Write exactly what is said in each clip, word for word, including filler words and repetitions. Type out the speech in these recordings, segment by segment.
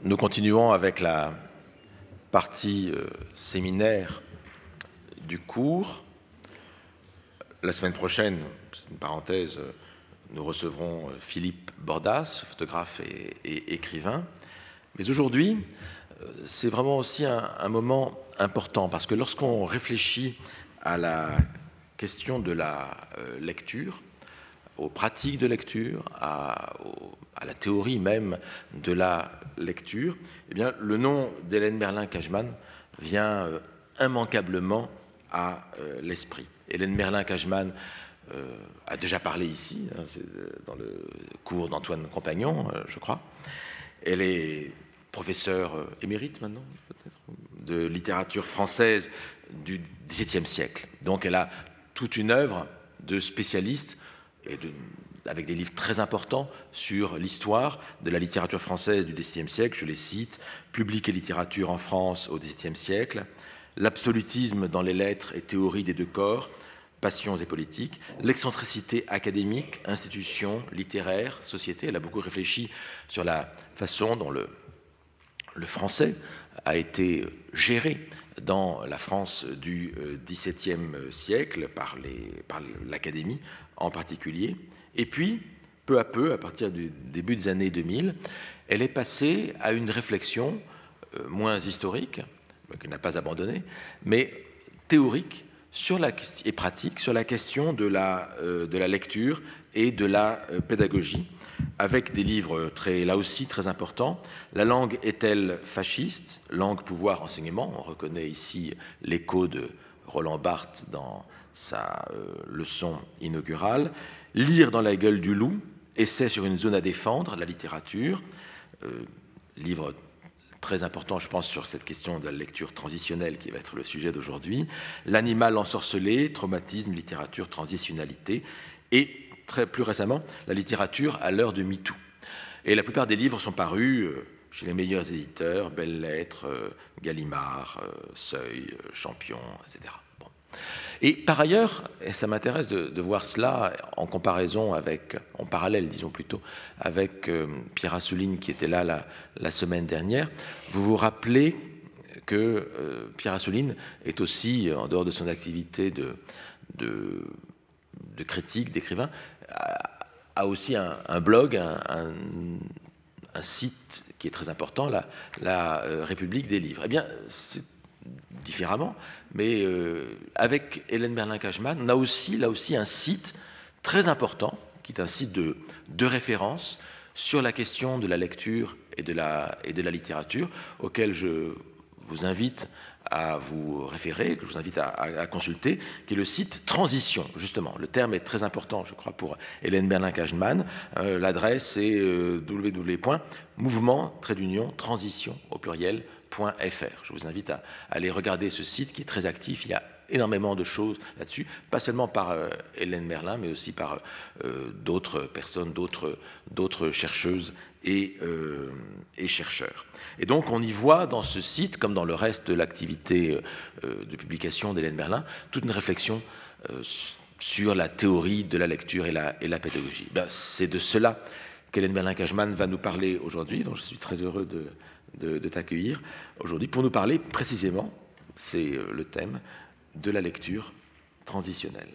nous continuons avec la partie euh, séminaire du cours. La semaine prochaine, c'est une parenthèse, nous recevrons Philippe Bordas, photographe et, et écrivain. Mais aujourd'hui, c'est vraiment aussi un, un moment important, parce que lorsqu'on réfléchit à la question de la euh, lecture, aux pratiques de lecture, à, au, à la théorie même de la lecture, eh bien, le nom d'Hélène Merlin-Cajman vient euh, immanquablement à euh, l'esprit. Hélène Merlin-Cajman euh, a déjà parlé ici, hein, c'est dans le cours d'Antoine Compagnon, euh, je crois. Elle est professeure euh, émérite maintenant, peut-être, de littérature française du dix-septième siècle. Donc elle a toute une œuvre de spécialiste et de, avec des livres très importants sur l'histoire de la littérature française du dix-septième siècle. Je les cite: Public et littérature en France au dix-septième siècle, L'absolutisme dans les lettres et théorie des deux corps, Passions et politiques, L'excentricité académique, institutions, littéraires, société. Elle a beaucoup réfléchi sur la façon dont le, le français a été géré dans la France du dix-septième siècle par, les, par l'Académie en particulier. Et puis, peu à peu, à partir du début des années deux mille, elle est passée à une réflexion euh, moins historique, qu'elle n'a pas abandonnée, mais théorique sur la, et pratique sur la question de la, euh, de la lecture et de la euh, pédagogie, avec des livres très, là aussi très importants. La langue est-elle fasciste? Langue, pouvoir, enseignement. On reconnaît ici l'écho de Roland Barthes dans sa euh, leçon inaugurale. Lire dans la gueule du loup, essai sur une zone à défendre, la littérature, euh, livre très important, je pense, sur cette question de la lecture transitionnelle qui va être le sujet d'aujourd'hui. L'animal ensorcelé, traumatisme, littérature, transitionnalité, et très plus récemment, la littérature à l'heure de MeToo. Et la plupart des livres sont parus euh, chez les meilleurs éditeurs, Belles Lettres, euh, Gallimard, euh, Seuil, euh, Champion, et cetera. Bon. Et par ailleurs, et ça m'intéresse de, de voir cela en comparaison avec, en parallèle, disons plutôt, avec euh, Pierre Assouline qui était là la, la semaine dernière, vous vous rappelez que euh, Pierre Assouline est aussi, en dehors de son activité de, de, de critique, d'écrivain, a, a aussi un, un blog, un, un, un site qui est très important, la, la euh, République des livres. Eh bien, c'est différemment, mais euh, avec Hélène Merlin-Cajman, on a aussi, là aussi un site très important, qui est un site de, de référence sur la question de la lecture et de la, et de la littérature, auquel je vous invite à vous référer, que je vous invite à, à, à consulter, qui est le site Transition, justement. Le terme est très important, je crois, pour Hélène Merlin-Cajman. Euh, l'adresse est euh, w w w point mouvement trait d'union transition au pluriel .fr. Je vous invite à, à aller regarder ce site qui est très actif. Il y a énormément de choses là-dessus, pas seulement par euh, Hélène Merlin, mais aussi par euh, d'autres personnes, d'autres, d'autres chercheuses et, euh, et chercheurs. Et donc on y voit dans ce site, comme dans le reste de l'activité euh, de publication d'Hélène Merlin, toute une réflexion euh, sur la théorie de la lecture et la, et la pédagogie. Ben, c'est de cela qu'Hélène Merlin-Cajman va nous parler aujourd'hui, donc je suis très heureux de, de, de t'accueillir aujourd'hui pour nous parler précisément, c'est le thème, de la lecture transitionnelle.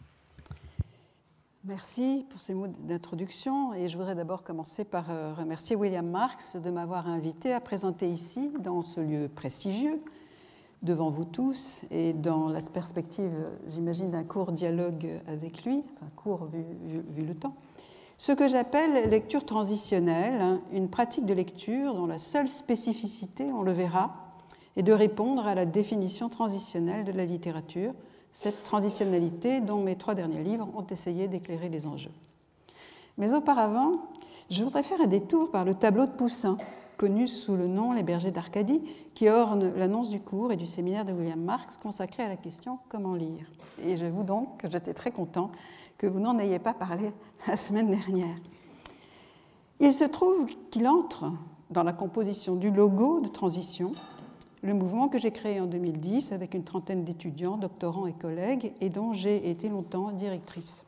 Merci pour ces mots d'introduction et je voudrais d'abord commencer par remercier William Marks de m'avoir invité à présenter ici, dans ce lieu prestigieux, devant vous tous et dans la perspective, j'imagine, d'un court dialogue avec lui, enfin court vu, vu, vu le temps, ce que j'appelle lecture transitionnelle, une pratique de lecture dont la seule spécificité, on le verra, est de répondre à la définition transitionnelle de la littérature, cette transitionnalité dont mes trois derniers livres ont essayé d'éclairer les enjeux. Mais auparavant, je voudrais faire un détour par le tableau de Poussin, connu sous le nom Les Bergers d'Arcadie, qui orne l'annonce du cours et du séminaire de William Marks consacré à la question « Comment lire ?» Et j'avoue donc que j'étais très content que vous n'en ayez pas parlé la semaine dernière. Il se trouve qu'il entre dans la composition du logo de transition, le mouvement que j'ai créé en deux mille dix avec une trentaine d'étudiants, doctorants et collègues, et dont j'ai été longtemps directrice.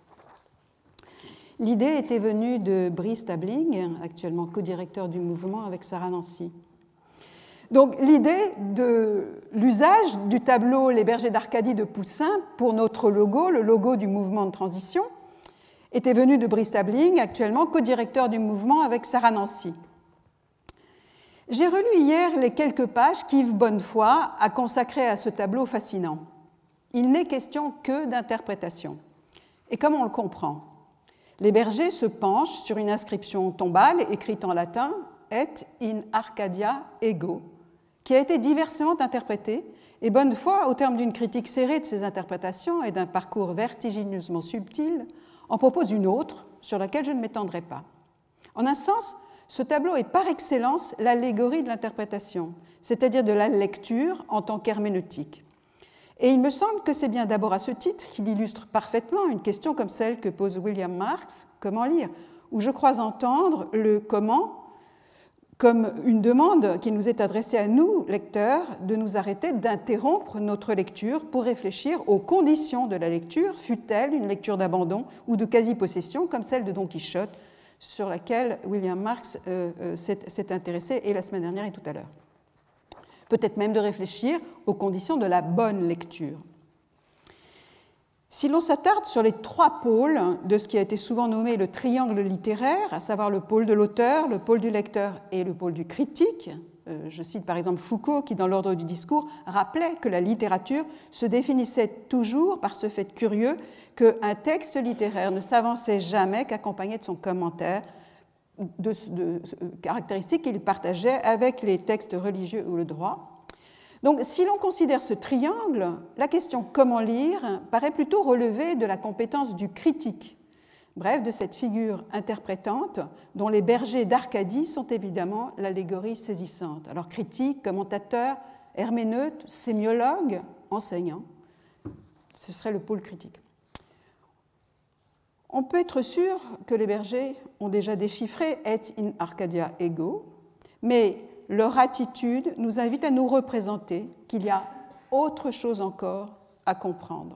L'idée était venue de Brice Tabling, actuellement co-directeur du mouvement avec Sarah Nancy. Donc l'idée de l'usage du tableau Les bergers d'Arcadie de Poussin pour notre logo, le logo du mouvement de transition, était venue de Brice Tabling, actuellement co-directeur du mouvement avec Sarah Nancy. J'ai relu hier les quelques pages qu'Yves Bonnefoy a consacrées à ce tableau fascinant. Il n'est question que d'interprétation. Et comme on le comprend, les bergers se penchent sur une inscription tombale écrite en latin « Et in Arcadia ego », qui a été diversement interprétée, et Bonnefoy, au terme d'une critique serrée de ces interprétations et d'un parcours vertigineusement subtil, en propose une autre, sur laquelle je ne m'étendrai pas. En un sens, ce tableau est par excellence l'allégorie de l'interprétation, c'est-à-dire de la lecture en tant qu'herméneutique. Et il me semble que c'est bien d'abord à ce titre qu'il illustre parfaitement une question comme celle que pose William Marks, comment lire, où je crois entendre le comment comme une demande qui nous est adressée à nous, lecteurs, de nous arrêter, d'interrompre notre lecture pour réfléchir aux conditions de la lecture, fût-elle une lecture d'abandon ou de quasi-possession, comme celle de Don Quichotte, sur laquelle William Marks euh, euh, s'est intéressé, et la semaine dernière et tout à l'heure. Peut-être même de réfléchir aux conditions de la bonne lecture. Si l'on s'attarde sur les trois pôles de ce qui a été souvent nommé le triangle littéraire, à savoir le pôle de l'auteur, le pôle du lecteur et le pôle du critique, euh, je cite par exemple Foucault qui, dans l'ordre du discours, rappelait que la littérature se définissait toujours par ce fait curieux qu'un texte littéraire ne s'avançait jamais qu'accompagné de son commentaire, de, de, de caractéristiques qu'il partageait avec les textes religieux ou le droit. Donc, si l'on considère ce triangle, la question « comment lire » paraît plutôt relever de la compétence du critique, bref, de cette figure interprétante dont les bergers d'Arcadie sont évidemment l'allégorie saisissante. Alors, critique, commentateur, herméneute, sémiologue, enseignant, ce serait le pôle critique. On peut être sûr que les bergers ont déjà déchiffré « Et in Arcadia ego », mais leur attitude nous invite à nous représenter qu'il y a autre chose encore à comprendre.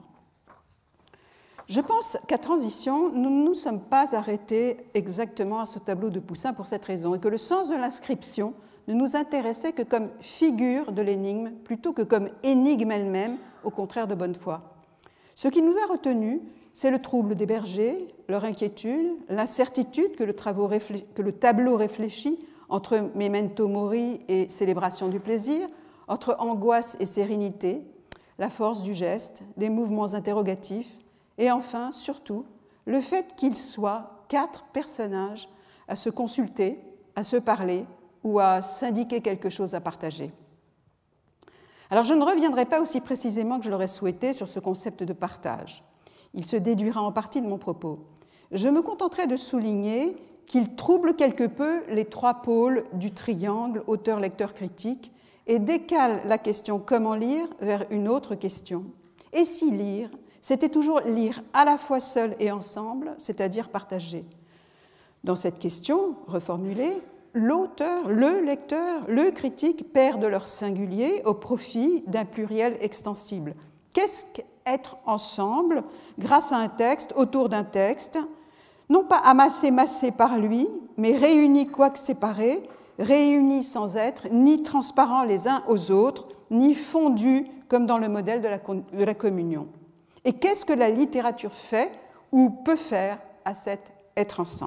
Je pense qu'à Transition, nous ne nous sommes pas arrêtés exactement à ce tableau de Poussin pour cette raison, et que le sens de l'inscription ne nous intéressait que comme figure de l'énigme plutôt que comme énigme elle-même, au contraire de Bonnefoy. Ce qui nous a retenus, c'est le trouble des bergers, leur inquiétude, l'incertitude que le, que le tableau réfléchit entre memento mori et célébration du plaisir, entre angoisse et sérénité, la force du geste, des mouvements interrogatifs, et enfin, surtout, le fait qu'ils soient quatre personnages à se consulter, à se parler ou à s'indiquer quelque chose à partager. Alors, je ne reviendrai pas aussi précisément que je l'aurais souhaité sur ce concept de partage. Il se déduira en partie de mon propos. Je me contenterai de souligner qu'il trouble quelque peu les trois pôles du triangle auteur-lecteur-critique et décale la question « comment lire » vers une autre question. Et si lire, c'était toujours lire à la fois seul et ensemble, c'est-à-dire partagé. Dans cette question, reformulée, l'auteur, le lecteur, le critique perdent leur singulier au profit d'un pluriel extensible. Qu'est-ce qu'être ensemble grâce à un texte, autour d'un texte, non pas amassé, massé par lui, mais réunis quoique séparés, réunis sans être ni transparents les uns aux autres, ni fondus comme dans le modèle de la, de la communion. Et qu'est-ce que la littérature fait ou peut faire à cet être ensemble ?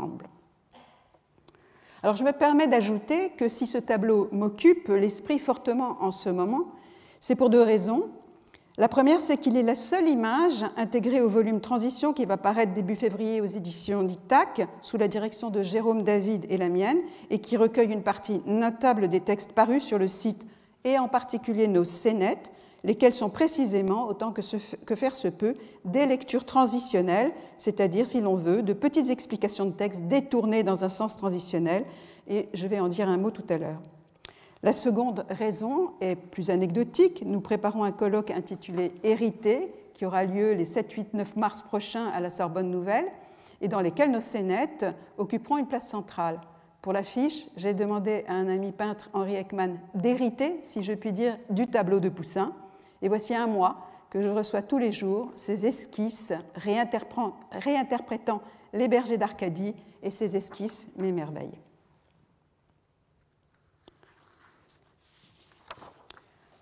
Alors je me permets d'ajouter que si ce tableau m'occupe l'esprit fortement en ce moment, c'est pour deux raisons. La première, c'est qu'il est la seule image intégrée au volume Transition qui va paraître début février aux éditions d'I T A C, sous la direction de Jérôme David et la mienne, et qui recueille une partie notable des textes parus sur le site, et en particulier nos scénettes, lesquels sont précisément, autant que, ce, que faire se peut, des lectures transitionnelles, c'est-à-dire, si l'on veut, de petites explications de texte détournées dans un sens transitionnel, et je vais en dire un mot tout à l'heure. La seconde raison est plus anecdotique. Nous préparons un colloque intitulé « Hérité » qui aura lieu les sept, huit, neuf mars prochains à la Sorbonne Nouvelle et dans lesquels nos scénettes occuperont une place centrale. Pour l'affiche, j'ai demandé à un ami peintre, Henri Ekman, d'hériter, si je puis dire, du tableau de Poussin. Et voici un mois que je reçois tous les jours ces esquisses réinterprétant les bergers d'Arcadie, et ces esquisses m'émerveillent.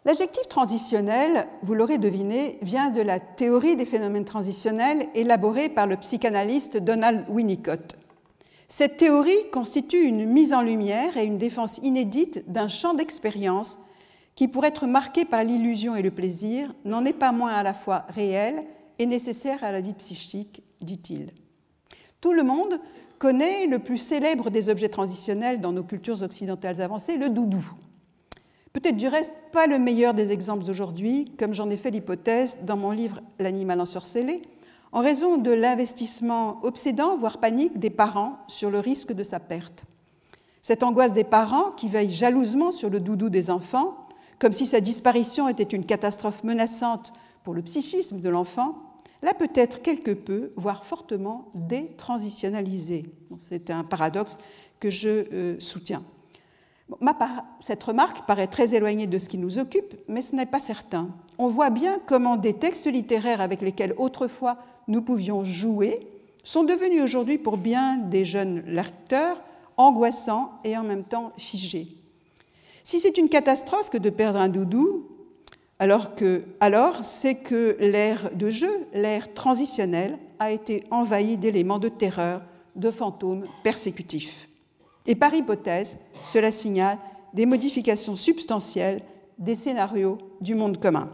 L'adjectif transitionnel, vous l'aurez deviné, vient de la théorie des phénomènes transitionnels élaborée par le psychanalyste Donald Winnicott. Cette théorie constitue une mise en lumière et une défense inédite d'un champ d'expérience qui, pour être marqué par l'illusion et le plaisir, n'en est pas moins à la fois réel et nécessaire à la vie psychique, dit-il. Tout le monde connaît le plus célèbre des objets transitionnels dans nos cultures occidentales avancées, le doudou. Peut-être du reste pas le meilleur des exemples aujourd'hui, comme j'en ai fait l'hypothèse dans mon livre « L'animal ensorcelé », en raison de l'investissement obsédant, voire panique, des parents sur le risque de sa perte. Cette angoisse des parents qui veillent jalousement sur le doudou des enfants, comme si sa disparition était une catastrophe menaçante pour le psychisme de l'enfant, l'a peut-être quelque peu, voire fortement détransitionnalisé. Bon, c'est un paradoxe que je euh, soutiens. Bon, ma part, cette remarque paraît très éloignée de ce qui nous occupe, mais ce n'est pas certain. On voit bien comment des textes littéraires avec lesquels autrefois nous pouvions jouer sont devenus aujourd'hui pour bien des jeunes lecteurs angoissants et en même temps figés. Si c'est une catastrophe que de perdre un doudou, alors, que, alors c'est que l'ère de jeu, l'ère transitionnelle, a été envahie d'éléments de terreur, de fantômes persécutifs. Et par hypothèse, cela signale des modifications substantielles des scénarios du monde commun.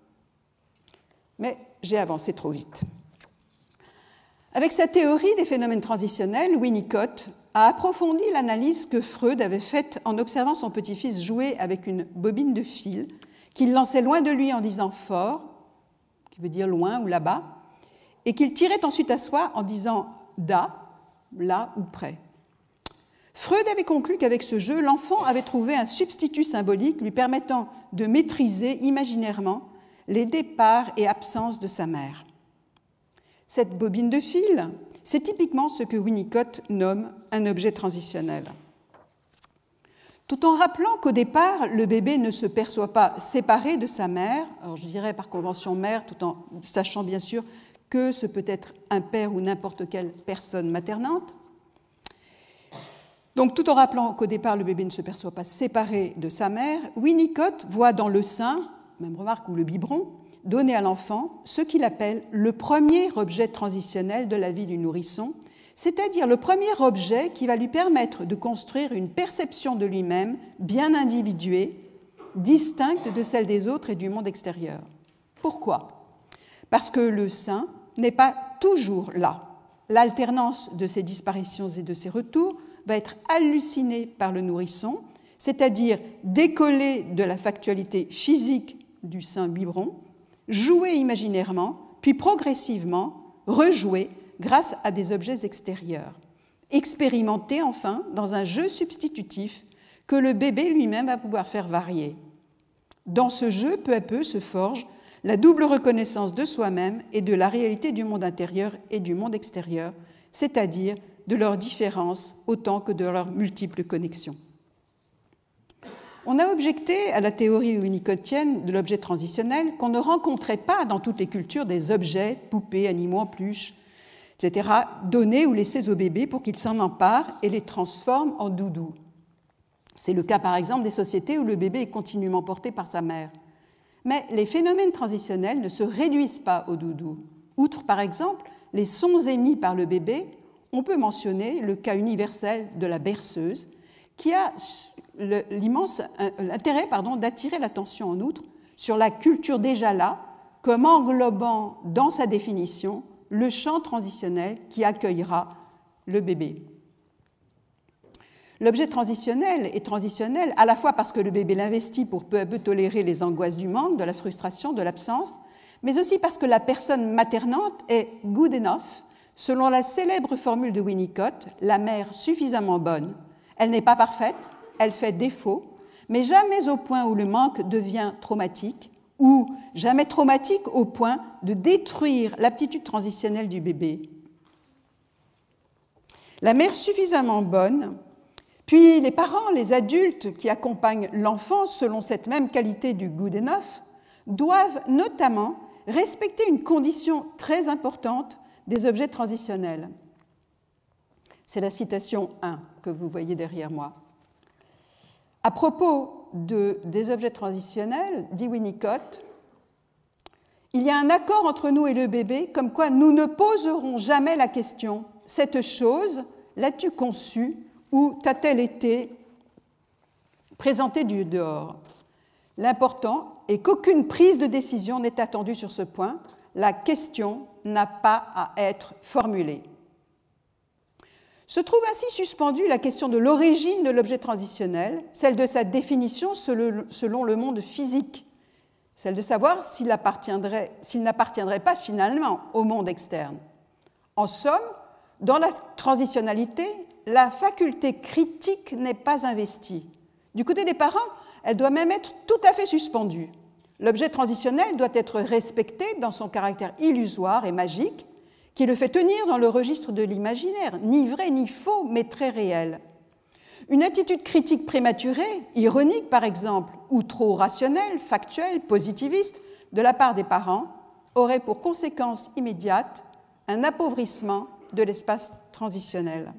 Mais j'ai avancé trop vite. Avec sa théorie des phénomènes transitionnels, Winnicott a approfondi l'analyse que Freud avait faite en observant son petit-fils jouer avec une bobine de fil qu'il lançait loin de lui en disant fort, qui veut dire loin ou là-bas, et qu'il tirait ensuite à soi en disant da, là ou près. Freud avait conclu qu'avec ce jeu, l'enfant avait trouvé un substitut symbolique lui permettant de maîtriser imaginairement les départs et absences de sa mère. Cette bobine de fil, c'est typiquement ce que Winnicott nomme un objet transitionnel. Tout en rappelant qu'au départ, le bébé ne se perçoit pas séparé de sa mère, alors je dirais par convention mère, tout en sachant bien sûr que ce peut être un père ou n'importe quelle personne maternante. Donc, tout en rappelant qu'au départ, le bébé ne se perçoit pas séparé de sa mère, Winnicott voit dans le sein, même remarque, ou le biberon, donné à l'enfant, ce qu'il appelle le premier objet transitionnel de la vie du nourrisson, c'est-à-dire le premier objet qui va lui permettre de construire une perception de lui-même bien individuée, distincte de celle des autres et du monde extérieur. Pourquoi ? Parce que le sein n'est pas toujours là. L'alternance de ces disparitions et de ces retours va être hallucinée par le nourrisson, c'est-à-dire décollé de la factualité physique du sein biberon, joué imaginairement, puis progressivement rejoué grâce à des objets extérieurs, expérimenté enfin dans un jeu substitutif que le bébé lui-même va pouvoir faire varier. Dans ce jeu, peu à peu, se forge la double reconnaissance de soi-même et de la réalité du monde intérieur et du monde extérieur, c'est-à-dire de leurs différences autant que de leurs multiples connexions. On a objecté à la théorie winnicottienne de l'objet transitionnel qu'on ne rencontrait pas dans toutes les cultures des objets, poupées, animaux en peluche, et cetera, donnés ou laissés au bébé pour qu'il s'en empare et les transforme en doudou. C'est le cas par exemple des sociétés où le bébé est continuellement porté par sa mère. Mais les phénomènes transitionnels ne se réduisent pas au doudou. Outre par exemple les sons émis par le bébé, on peut mentionner le cas universel de la berceuse qui a l'immense intérêt pardon, d'attirer l'attention en outre sur la culture déjà là, comme englobant dans sa définition le champ transitionnel qui accueillera le bébé. L'objet transitionnel est transitionnel à la fois parce que le bébé l'investit pour peu à peu tolérer les angoisses du manque, de la frustration, de l'absence, mais aussi parce que la personne maternante est good enough, selon la célèbre formule de Winnicott, la mère suffisamment bonne. Elle n'est pas parfaite, elle fait défaut, mais jamais au point où le manque devient traumatique, ou jamais traumatique au point de détruire l'aptitude transitionnelle du bébé. La mère suffisamment bonne, puis les parents, les adultes qui accompagnent l'enfant selon cette même qualité du good enough, doivent notamment respecter une condition très importante des objets transitionnels. C'est la citation un que vous voyez derrière moi. À propos de, des objets transitionnels, dit Winnicott, il y a un accord entre nous et le bébé, comme quoi nous ne poserons jamais la question « cette chose, l'as-tu conçue ou t'a-t-elle été présentée du dehors ?» L'important est qu'aucune prise de décision n'est attendue sur ce point. La question n'a pas à être formulée. Se trouve ainsi suspendue la question de l'origine de l'objet transitionnel, celle de sa définition selon le monde physique, celle de savoir s'il appartiendrait, s'il n'appartiendrait pas finalement au monde externe. En somme, dans la transitionnalité, la faculté critique n'est pas investie. Du côté des parents, elle doit même être tout à fait suspendue. L'objet transitionnel doit être respecté dans son caractère illusoire et magique, qui le fait tenir dans le registre de l'imaginaire, ni vrai ni faux, mais très réel. Une attitude critique prématurée, ironique par exemple, ou trop rationnelle, factuelle, positiviste, de la part des parents, aurait pour conséquence immédiate un appauvrissement de l'espace transitionnel.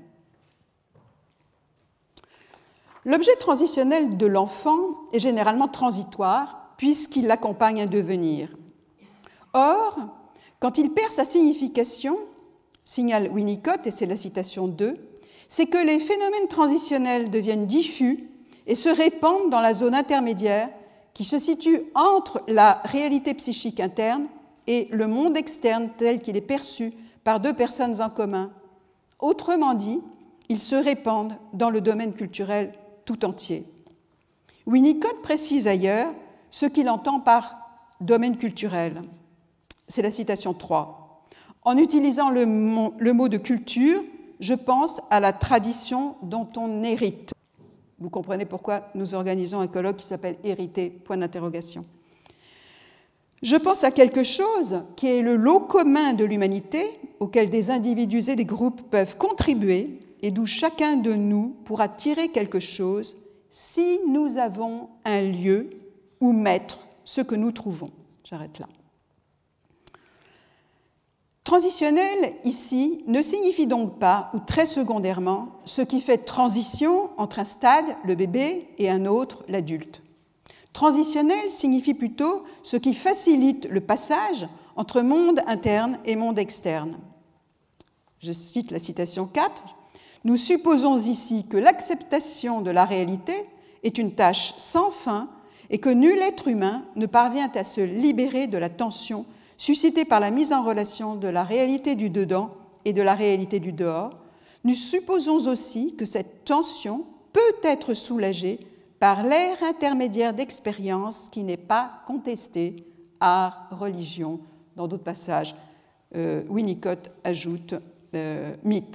L'objet transitionnel de l'enfant est généralement transitoire, puisqu'il l'accompagne à devenir. Or, quand il perd sa signification, signale Winnicott, et c'est la citation deux, c'est que les phénomènes transitionnels deviennent diffus et se répandent dans la zone intermédiaire qui se situe entre la réalité psychique interne et le monde externe tel qu'il est perçu par deux personnes en commun. Autrement dit, ils se répandent dans le domaine culturel tout entier. Winnicott précise ailleurs ce qu'il entend par domaine culturel. C'est la citation trois. En utilisant le mot, le mot de culture, je pense à la tradition dont on hérite. Vous comprenez pourquoi nous organisons un colloque qui s'appelle « Hériter », point d'interrogation. Je pense à quelque chose qui est le lot commun de l'humanité, auquel des individus et des groupes peuvent contribuer et d'où chacun de nous pourra tirer quelque chose si nous avons un lieu où mettre ce que nous trouvons. J'arrête là. Transitionnel, ici, ne signifie donc pas, ou très secondairement, ce qui fait transition entre un stade, le bébé, et un autre, l'adulte. Transitionnel signifie plutôt ce qui facilite le passage entre monde interne et monde externe. Je cite la citation quatre. « Nous supposons ici que l'acceptation de la réalité est une tâche sans fin et que nul être humain ne parvient à se libérer de la tension suscitée par la mise en relation de la réalité du dedans et de la réalité du dehors. Nous supposons aussi que cette tension peut être soulagée par l'ère intermédiaire d'expérience qui n'est pas contestée, art, religion. » Dans d'autres passages, euh, Winnicott ajoute euh, mythe.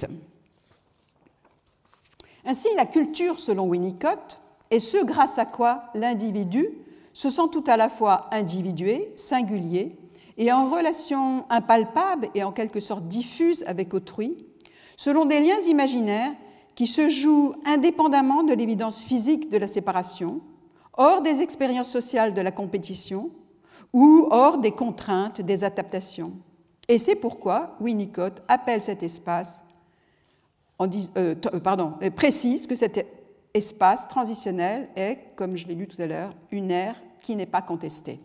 Ainsi, la culture, selon Winnicott, est ce grâce à quoi l'individu se sent tout à la fois individué, singulier, et en relation impalpable et en quelque sorte diffuse avec autrui, selon des liens imaginaires qui se jouent indépendamment de l'évidence physique de la séparation, hors des expériences sociales de la compétition ou hors des contraintes des adaptations. Et c'est pourquoi Winnicott appelle cet espace, en dis, euh, pardon, précise que cet espace transitionnel est, comme je l'ai lu tout à l'heure, une ère qui n'est pas contestée.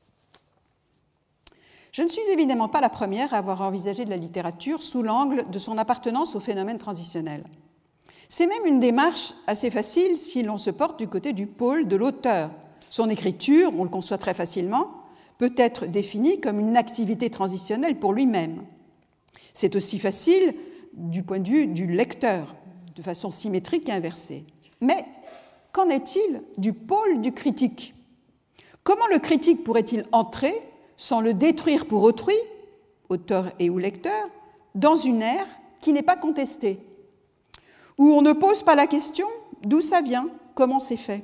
Je ne suis évidemment pas la première à avoir envisagé de la littérature sous l'angle de son appartenance au phénomène transitionnel. C'est même une démarche assez facile si l'on se porte du côté du pôle de l'auteur. Son écriture, on le conçoit très facilement, peut être définie comme une activité transitionnelle pour lui-même. C'est aussi facile du point de vue du lecteur, de façon symétrique et inversée. Mais qu'en est-il du pôle du critique ? Comment le critique pourrait-il entrer, sans le détruire pour autrui, auteur et ou lecteur, dans une ère qui n'est pas contestée, où on ne pose pas la question d'où ça vient, comment c'est fait.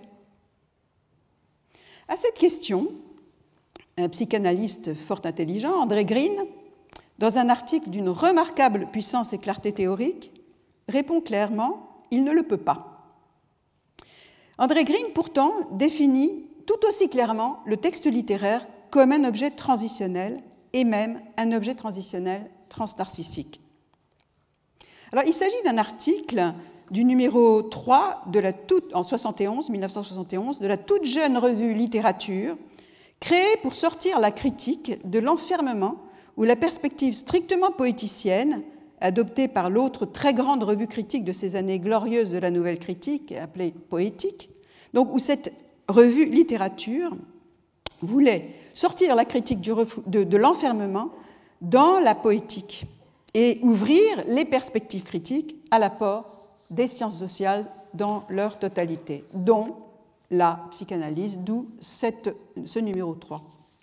À cette question, un psychanalyste fort intelligent, André Green, dans un article d'une remarquable puissance et clarté théorique, répond clairement « il ne le peut pas ». André Green, pourtant, définit tout aussi clairement le texte littéraire comme un objet transitionnel et même un objet transitionnel transnarcissique. Alors, il s'agit d'un article du numéro trois de la toute, en soixante et onze, mille neuf cent soixante et onze, de la toute jeune revue Littérature, créée pour sortir la critique de l'enfermement où la perspective strictement poéticienne, adoptée par l'autre très grande revue critique de ces années glorieuses de la nouvelle critique, appelée Poétique, donc où cette revue Littérature voulait sortir la critique du refou- de, de l'enfermement dans la poétique et ouvrir les perspectives critiques à l'apport des sciences sociales dans leur totalité, dont la psychanalyse, d'où cette, ce numéro trois.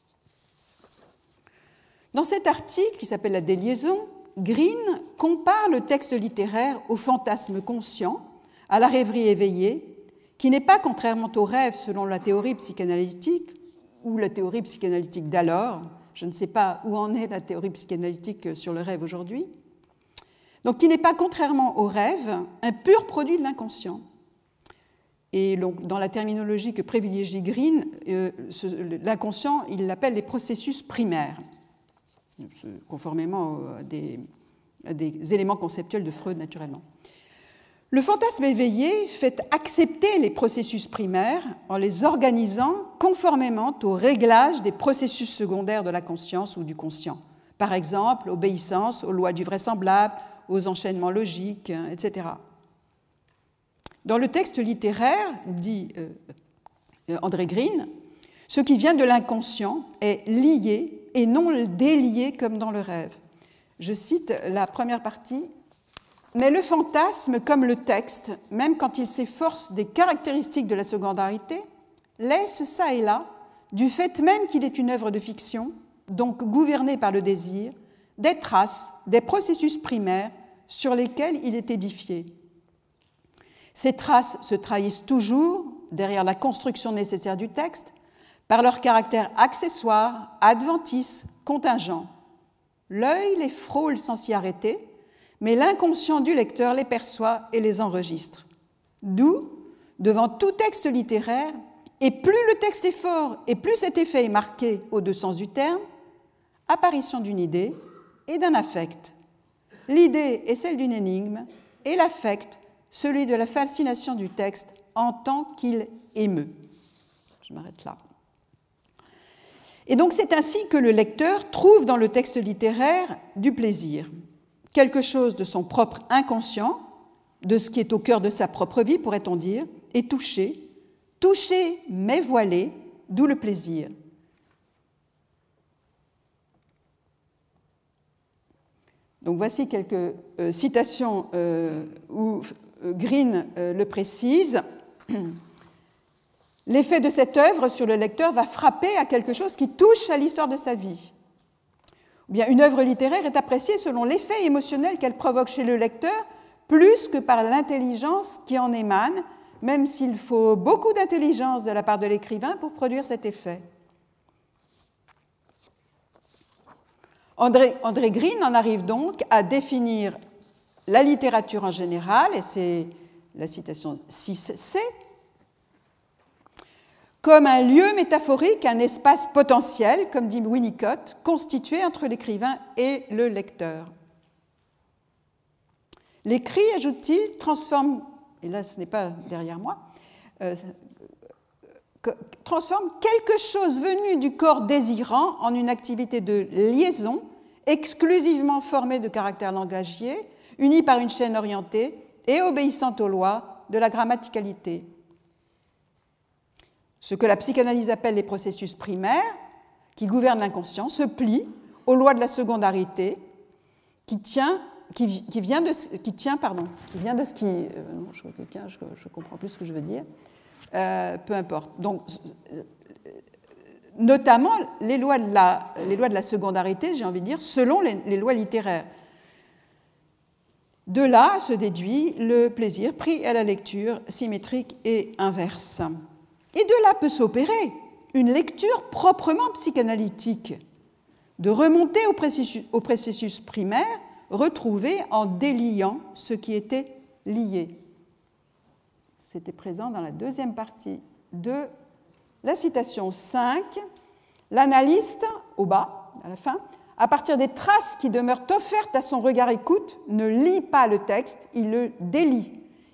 Dans cet article, qui s'appelle « La déliaison », Green compare le texte littéraire au fantasme conscient, à la rêverie éveillée, qui n'est pas, contrairement au rêve selon la théorie psychanalytique, ou la théorie psychanalytique d'alors, je ne sais pas où en est la théorie psychanalytique sur le rêve aujourd'hui, donc qui n'est pas, contrairement au rêve, un pur produit de l'inconscient. Et donc, dans la terminologie que privilégie Green, euh, l'inconscient, il l'appelle les processus primaires, conformément à des, à des éléments conceptuels de Freud, naturellement. Le fantasme éveillé fait accepter les processus primaires en les organisant conformément au réglage des processus secondaires de la conscience ou du conscient. Par exemple, obéissance aux lois du vraisemblable, aux enchaînements logiques, et cetera. Dans le texte littéraire, dit euh, André Green, ce qui vient de l'inconscient est lié et non délié comme dans le rêve. Je cite la première partie. Mais le fantasme, comme le texte, même quand il s'efforce des caractéristiques de la secondarité, laisse ça et là, du fait même qu'il est une œuvre de fiction, donc gouvernée par le désir, des traces, des processus primaires sur lesquels il est édifié. Ces traces se trahissent toujours, derrière la construction nécessaire du texte, par leur caractère accessoire, adventice, contingent. L'œil les frôle sans s'y arrêter, mais l'inconscient du lecteur les perçoit et les enregistre. D'où, devant tout texte littéraire, et plus le texte est fort et plus cet effet est marqué aux deux sens du terme, apparition d'une idée et d'un affect. L'idée est celle d'une énigme et l'affect, celui de la fascination du texte en tant qu'il émeut. Je m'arrête là. Et donc c'est ainsi que le lecteur trouve dans le texte littéraire du plaisir, quelque chose de son propre inconscient, de ce qui est au cœur de sa propre vie, pourrait-on dire, est touché, touché mais voilé, d'où le plaisir. Donc voici quelques euh, citations euh, où euh, Green euh, le précise. L'effet de cette œuvre sur le lecteur va frapper à quelque chose qui touche à l'histoire de sa vie. Ou bien une œuvre littéraire est appréciée selon l'effet émotionnel qu'elle provoque chez le lecteur, plus que par l'intelligence qui en émane, même s'il faut beaucoup d'intelligence de la part de l'écrivain pour produire cet effet. André, André Green en arrive donc à définir la littérature en général, et c'est la citation six C, comme un lieu métaphorique, un espace potentiel, comme dit Winnicott, constitué entre l'écrivain et le lecteur. L'écrit, ajoute-t-il, transforme, et là ce n'est pas derrière moi, euh, transforme quelque chose venu du corps désirant en une activité de liaison exclusivement formée de caractères langagiers, unie par une chaîne orientée et obéissante aux lois de la grammaticalité. Ce que la psychanalyse appelle les processus primaires, qui gouvernent l'inconscient, se plient aux lois de la secondarité, qui tient, qui, qui vient de, qui tient, pardon, qui vient de ce qui, euh, non, je, je, je comprends plus ce que je veux dire. Euh, peu importe. Donc, notamment les lois de la, les lois de la secondarité, j'ai envie de dire, selon les, les lois littéraires. De là se déduit le plaisir pris à la lecture symétrique et inverse. Et de là peut s'opérer une lecture proprement psychanalytique, de remonter au processus, au processus primaire, retrouvé en déliant ce qui était lié. C'était présent dans la deuxième partie de la citation cinq. L'analyste, au bas, à la fin, à partir des traces qui demeurent offertes à son regard écoute, ne lit pas le texte, il le délie.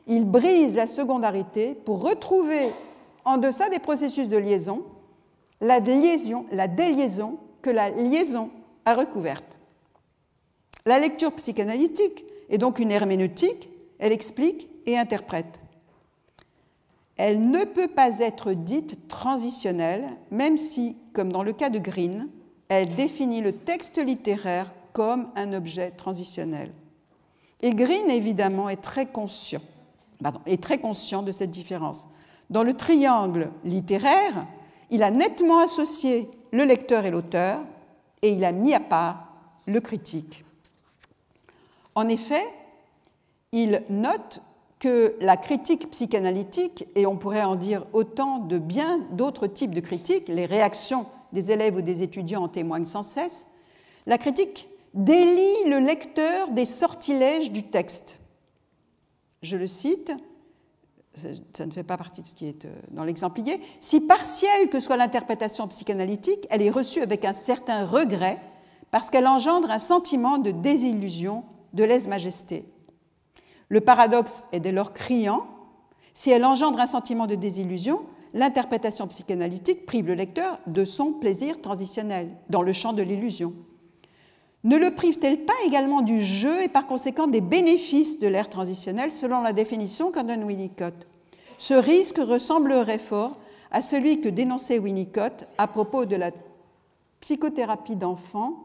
il brise la secondarité pour retrouver en deçà des processus de liaison la, liaison, la déliaison que la liaison a recouverte. La lecture psychanalytique est donc une herméneutique, elle explique et interprète. Elle ne peut pas être dite transitionnelle, même si, comme dans le cas de Green, elle définit le texte littéraire comme un objet transitionnel. Et Green, évidemment, est très conscient, pardon, est très conscient de cette différence. Dans le triangle littéraire, il a nettement associé le lecteur et l'auteur, et il a mis à part le critique. En effet, il note que la critique psychanalytique, et on pourrait en dire autant de bien d'autres types de critiques, les réactions des élèves ou des étudiants en témoignent sans cesse, la critique délie le lecteur des sortilèges du texte. Je le cite, ça ne fait pas partie de ce qui est dans l'exemplier, « Si partielle que soit l'interprétation psychanalytique, elle est reçue avec un certain regret parce qu'elle engendre un sentiment de désillusion, de lèse-majesté. Le paradoxe est dès lors criant. Si elle engendre un sentiment de désillusion, l'interprétation psychanalytique prive le lecteur de son plaisir transitionnel, dans le champ de l'illusion. Ne le prive-t-elle pas également du jeu et par conséquent des bénéfices de l'ère transitionnelle selon la définition qu'en donne Winnicott? Ce risque ressemblerait fort à celui que dénonçait Winnicott à propos de la psychothérapie d'enfants.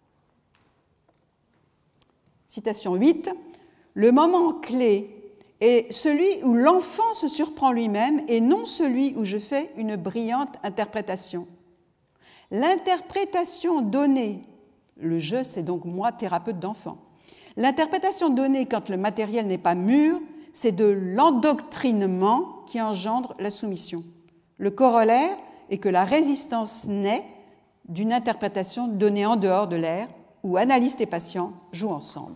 Citation huit. Le moment clé est celui où l'enfant se surprend lui-même et non celui où je fais une brillante interprétation. L'interprétation donnée, le je, c'est donc moi, thérapeute d'enfant. L'interprétation donnée quand le matériel n'est pas mûr, c'est de l'endoctrinement qui engendre la soumission. Le corollaire est que la résistance naît d'une interprétation donnée en dehors de l'air, où analystes et patients jouent ensemble.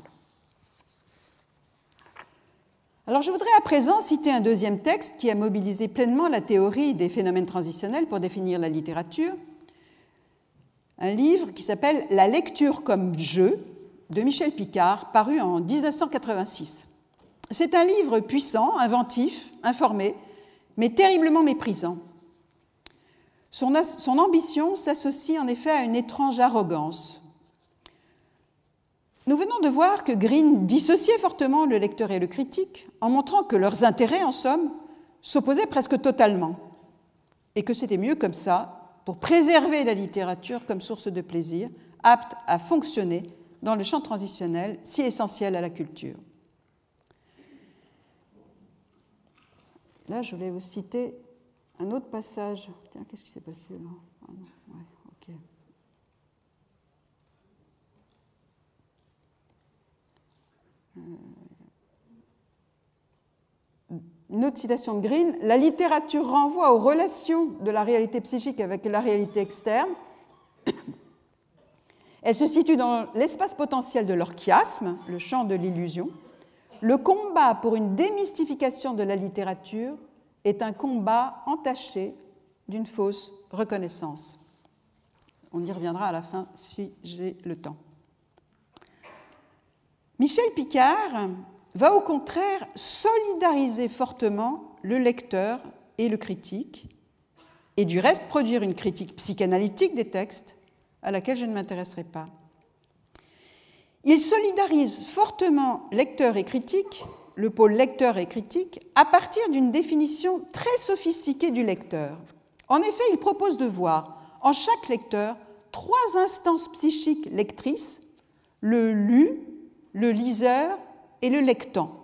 Alors, je voudrais à présent citer un deuxième texte qui a mobilisé pleinement la théorie des phénomènes transitionnels pour définir la littérature, un livre qui s'appelle « La lecture comme jeu » de Michel Picard, paru en dix-neuf cent quatre-vingt-six. C'est un livre puissant, inventif, informé, mais terriblement méprisant. Son, son ambition s'associe en effet à une étrange arrogance. Nous venons de voir que Green dissociait fortement le lecteur et le critique en montrant que leurs intérêts, en somme, s'opposaient presque totalement et que c'était mieux comme ça pour préserver la littérature comme source de plaisir, apte à fonctionner dans le champ transitionnel si essentiel à la culture. Là, je voulais vous citer un autre passage. Tiens, qu'est-ce qui s'est passé là? Ah non, ouais, ok. Une autre citation de Green, « La littérature renvoie aux relations de la réalité psychique avec la réalité externe. Elle se situe dans l'espace potentiel de l'orchiasme, le champ de l'illusion. Le combat pour une démystification de la littérature est un combat entaché d'une fausse reconnaissance. » On y reviendra à la fin si j'ai le temps. Michel Picard va au contraire solidariser fortement le lecteur et le critique, et du reste produire une critique psychanalytique des textes à laquelle je ne m'intéresserai pas. Il solidarise fortement lecteur et critique, le pôle lecteur et critique, à partir d'une définition très sophistiquée du lecteur. En effet, il propose de voir en chaque lecteur trois instances psychiques lectrices, le lu, le liseur et le lectant.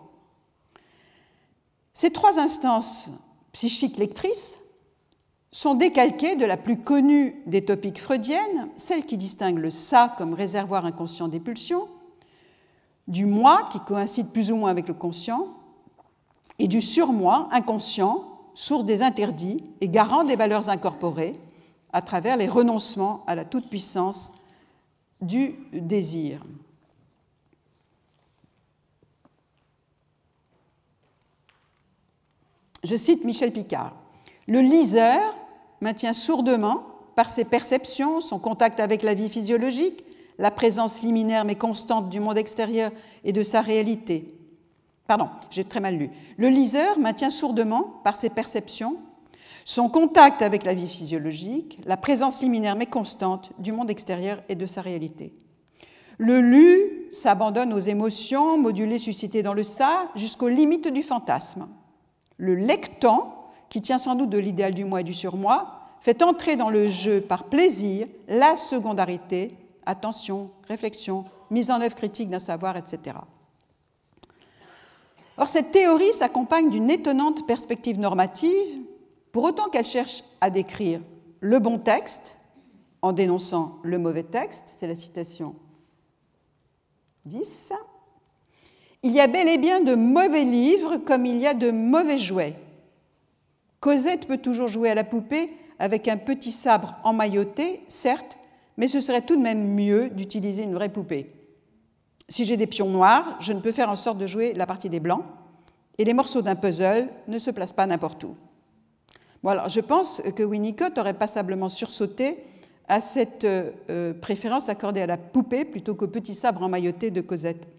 Ces trois instances psychiques lectrices sont décalquées de la plus connue des topiques freudiennes, celle qui distingue le ça comme réservoir inconscient des pulsions, du moi qui coïncide plus ou moins avec le conscient, et du surmoi inconscient, source des interdits et garant des valeurs incorporées à travers les renoncements à la toute-puissance du désir. Je cite Michel Picard. « Le liseur maintient sourdement, par ses perceptions, son contact avec la vie physiologique, la présence liminaire mais constante du monde extérieur et de sa réalité. Pardon, j'ai très mal lu. Le liseur maintient sourdement, par ses perceptions, son contact avec la vie physiologique, la présence liminaire mais constante du monde extérieur et de sa réalité. Le lu s'abandonne aux émotions modulées, suscitées dans le ça, jusqu'aux limites du fantasme. Le lectant, qui tient sans doute de l'idéal du moi et du surmoi, fait entrer dans le jeu par plaisir la secondarité, attention, réflexion, mise en œuvre critique d'un savoir, et cetera. Or, cette théorie s'accompagne d'une étonnante perspective normative, pour autant qu'elle cherche à décrire le bon texte en dénonçant le mauvais texte, c'est la citation dix. Il y a bel et bien de mauvais livres comme il y a de mauvais jouets. Cosette peut toujours jouer à la poupée avec un petit sabre emmailloté, certes, mais ce serait tout de même mieux d'utiliser une vraie poupée. Si j'ai des pions noirs, je ne peux faire en sorte de jouer la partie des blancs, et les morceaux d'un puzzle ne se placent pas n'importe où. Bon, alors, je pense que Winnicott aurait passablement sursauté à cette euh, préférence accordée à la poupée plutôt qu'au petit sabre emmailloté de Cosette.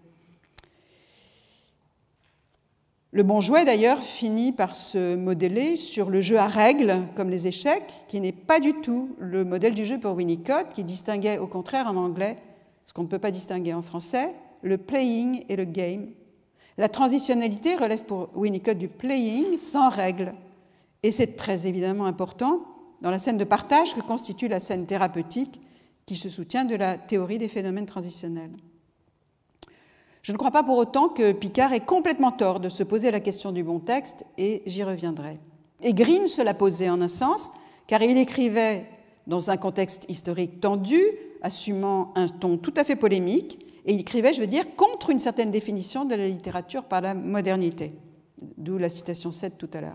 Le bon jouet, d'ailleurs, finit par se modeler sur le jeu à règles, comme les échecs, qui n'est pas du tout le modèle du jeu pour Winnicott, qui distinguait au contraire en anglais, ce qu'on ne peut pas distinguer en français, le playing et le game. La transitionnalité relève pour Winnicott du playing sans règles, et c'est très évidemment important dans la scène de partage que constitue la scène thérapeutique qui se soutient de la théorie des phénomènes transitionnels. Je ne crois pas pour autant que Picard ait complètement tort de se poser la question du bon texte, et j'y reviendrai. Et Green se l'a posé en un sens, car il écrivait dans un contexte historique tendu, assumant un ton tout à fait polémique, et il écrivait, je veux dire, contre une certaine définition de la littérature par la modernité, d'où la citation sept tout à l'heure.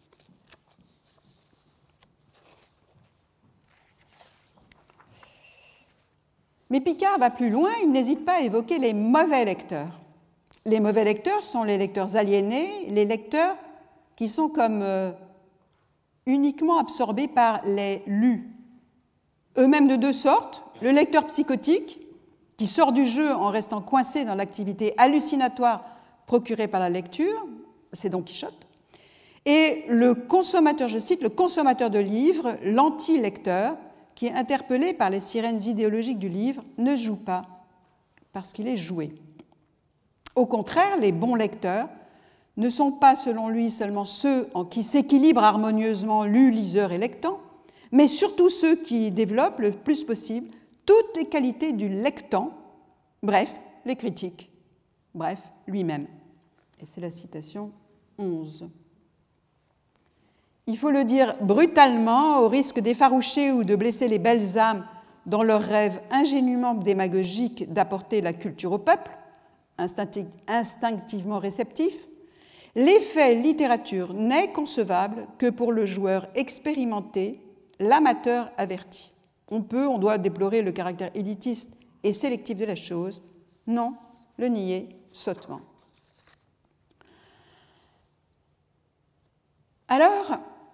Mais Picard va plus loin, il n'hésite pas à évoquer les mauvais lecteurs. Les mauvais lecteurs sont les lecteurs aliénés, les lecteurs qui sont comme euh, uniquement absorbés par les lus. Eux-mêmes de deux sortes, le lecteur psychotique, qui sort du jeu en restant coincé dans l'activité hallucinatoire procurée par la lecture, c'est Don Quichotte, et le consommateur, je cite, le consommateur de livres, l'anti-lecteur, qui est interpellé par les sirènes idéologiques du livre, ne joue pas parce qu'il est joué. Au contraire, les bons lecteurs ne sont pas, selon lui, seulement ceux en qui s'équilibrent harmonieusement lu, liseur et lectant, mais surtout ceux qui développent le plus possible toutes les qualités du lectant, bref, les critiques, bref, lui-même. Et c'est la citation onze. Il faut le dire brutalement, au risque d'effaroucher ou de blesser les belles âmes dans leur rêve ingénument démagogique d'apporter la culture au peuple, instinctivement réceptif, l'effet littérature n'est concevable que pour le joueur expérimenté, l'amateur averti. On peut, on doit déplorer le caractère élitiste et sélectif de la chose, non, le nier sottement. Alors,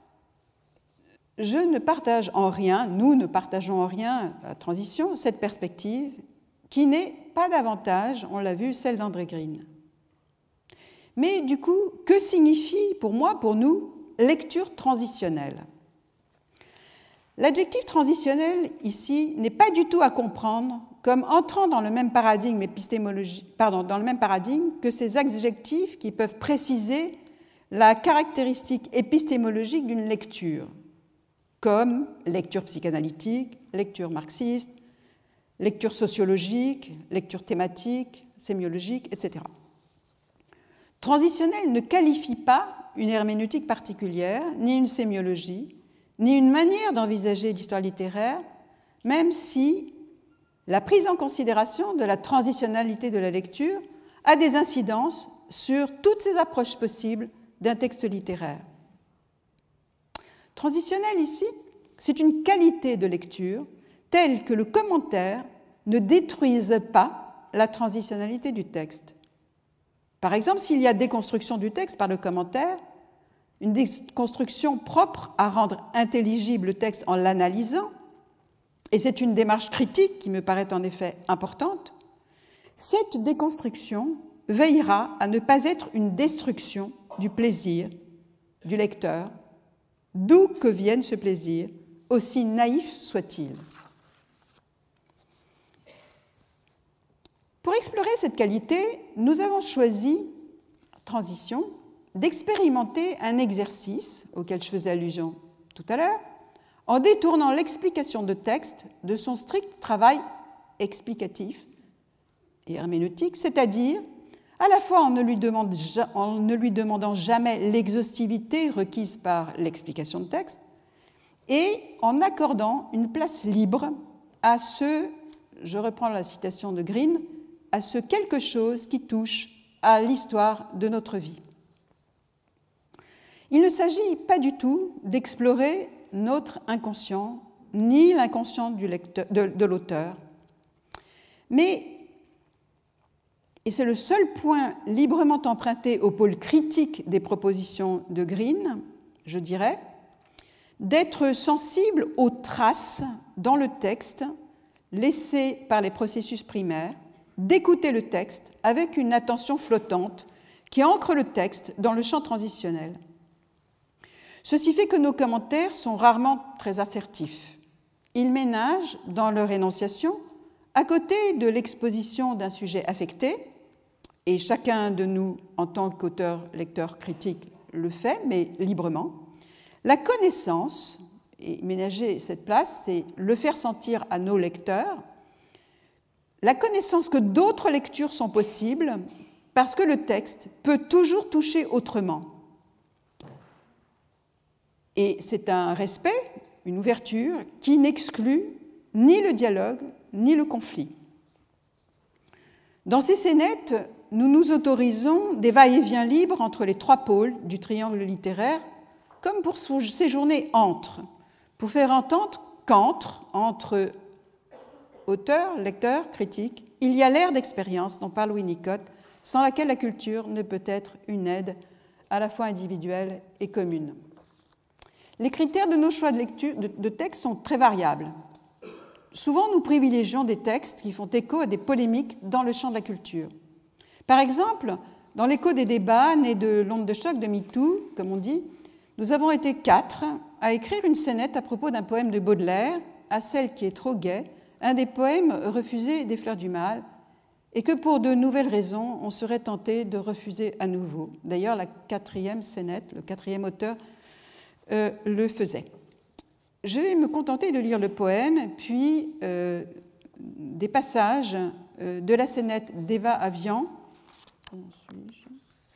je ne partage en rien, nous ne partageons en rien la transition, cette perspective qui n'est pas davantage, on l'a vu, celle d'André Green. Mais du coup, que signifie pour moi, pour nous, lecture transitionnelle ? L'adjectif transitionnel ici n'est pas du tout à comprendre comme entrant dans le même paradigme épistémologique, pardon, dans le même paradigme que ces adjectifs qui peuvent préciser la caractéristique épistémologique d'une lecture, comme lecture psychanalytique, lecture marxiste, lecture sociologique, lecture thématique, sémiologique, et cetera. Transitionnel ne qualifie pas une herméneutique particulière, ni une sémiologie, ni une manière d'envisager l'histoire littéraire, même si la prise en considération de la transitionnalité de la lecture a des incidences sur toutes ces approches possibles d'un texte littéraire. Transitionnel ici, c'est une qualité de lecture telle que le commentaire ne détruise pas la transitionnalité du texte. Par exemple, s'il y a déconstruction du texte par le commentaire, une déconstruction propre à rendre intelligible le texte en l'analysant, et c'est une démarche critique qui me paraît en effet importante, cette déconstruction veillera à ne pas être une destruction du plaisir du lecteur, d'où que vienne ce plaisir, aussi naïf soit-il. Pour explorer cette qualité, nous avons choisi, transition, d'expérimenter un exercice auquel je faisais allusion tout à l'heure, en détournant l'explication de texte de son strict travail explicatif et herméneutique, c'est-à-dire à la fois en ne, lui demande, en ne lui demandant jamais l'exhaustivité requise par l'explication de texte et en accordant une place libre à ce, je reprends la citation de Green, à ce quelque chose qui touche à l'histoire de notre vie. Il ne s'agit pas du tout d'explorer notre inconscient, ni l'inconscient du lecteur, de, de l'auteur, mais, et c'est le seul point librement emprunté au pôle critique des propositions de Green, je dirais, d'être sensible aux traces dans le texte laissées par les processus primaires, d'écouter le texte avec une attention flottante qui ancre le texte dans le champ transitionnel. Ceci fait que nos commentaires sont rarement très assertifs. Ils ménagent dans leur énonciation, à côté de l'exposition d'un sujet affecté, et chacun de nous, en tant qu'auteur, lecteur, critique, le fait, mais librement, la connaissance, et ménager cette place, c'est le faire sentir à nos lecteurs, la connaissance que d'autres lectures sont possibles parce que le texte peut toujours toucher autrement. Et c'est un respect, une ouverture qui n'exclut ni le dialogue ni le conflit. Dans ces scénettes, nous nous autorisons des va-et-vient libres entre les trois pôles du triangle littéraire, comme pour séjourner entre, pour faire entendre qu'entre, entre auteur, lecteur, critique, il y a l'ère d'expérience dont parle Winnicott, sans laquelle la culture ne peut être une aide à la fois individuelle et commune. Les critères de nos choix de lecture de, de textes sont très variables. Souvent, nous privilégions des textes qui font écho à des polémiques dans le champ de la culture. Par exemple, dans l'écho des débats nés de l'onde de choc de MeToo, comme on dit, nous avons été quatre à écrire une scénette à propos d'un poème de Baudelaire, À celle qui est trop gaie, un des poèmes refusés des Fleurs du Mal, et que pour de nouvelles raisons, on serait tenté de refuser à nouveau. D'ailleurs, la quatrième scénette, le quatrième auteur, euh, le faisait. Je vais me contenter de lire le poème, puis euh, des passages euh, de la scénette d'Eva Avian. Comment suis-je ?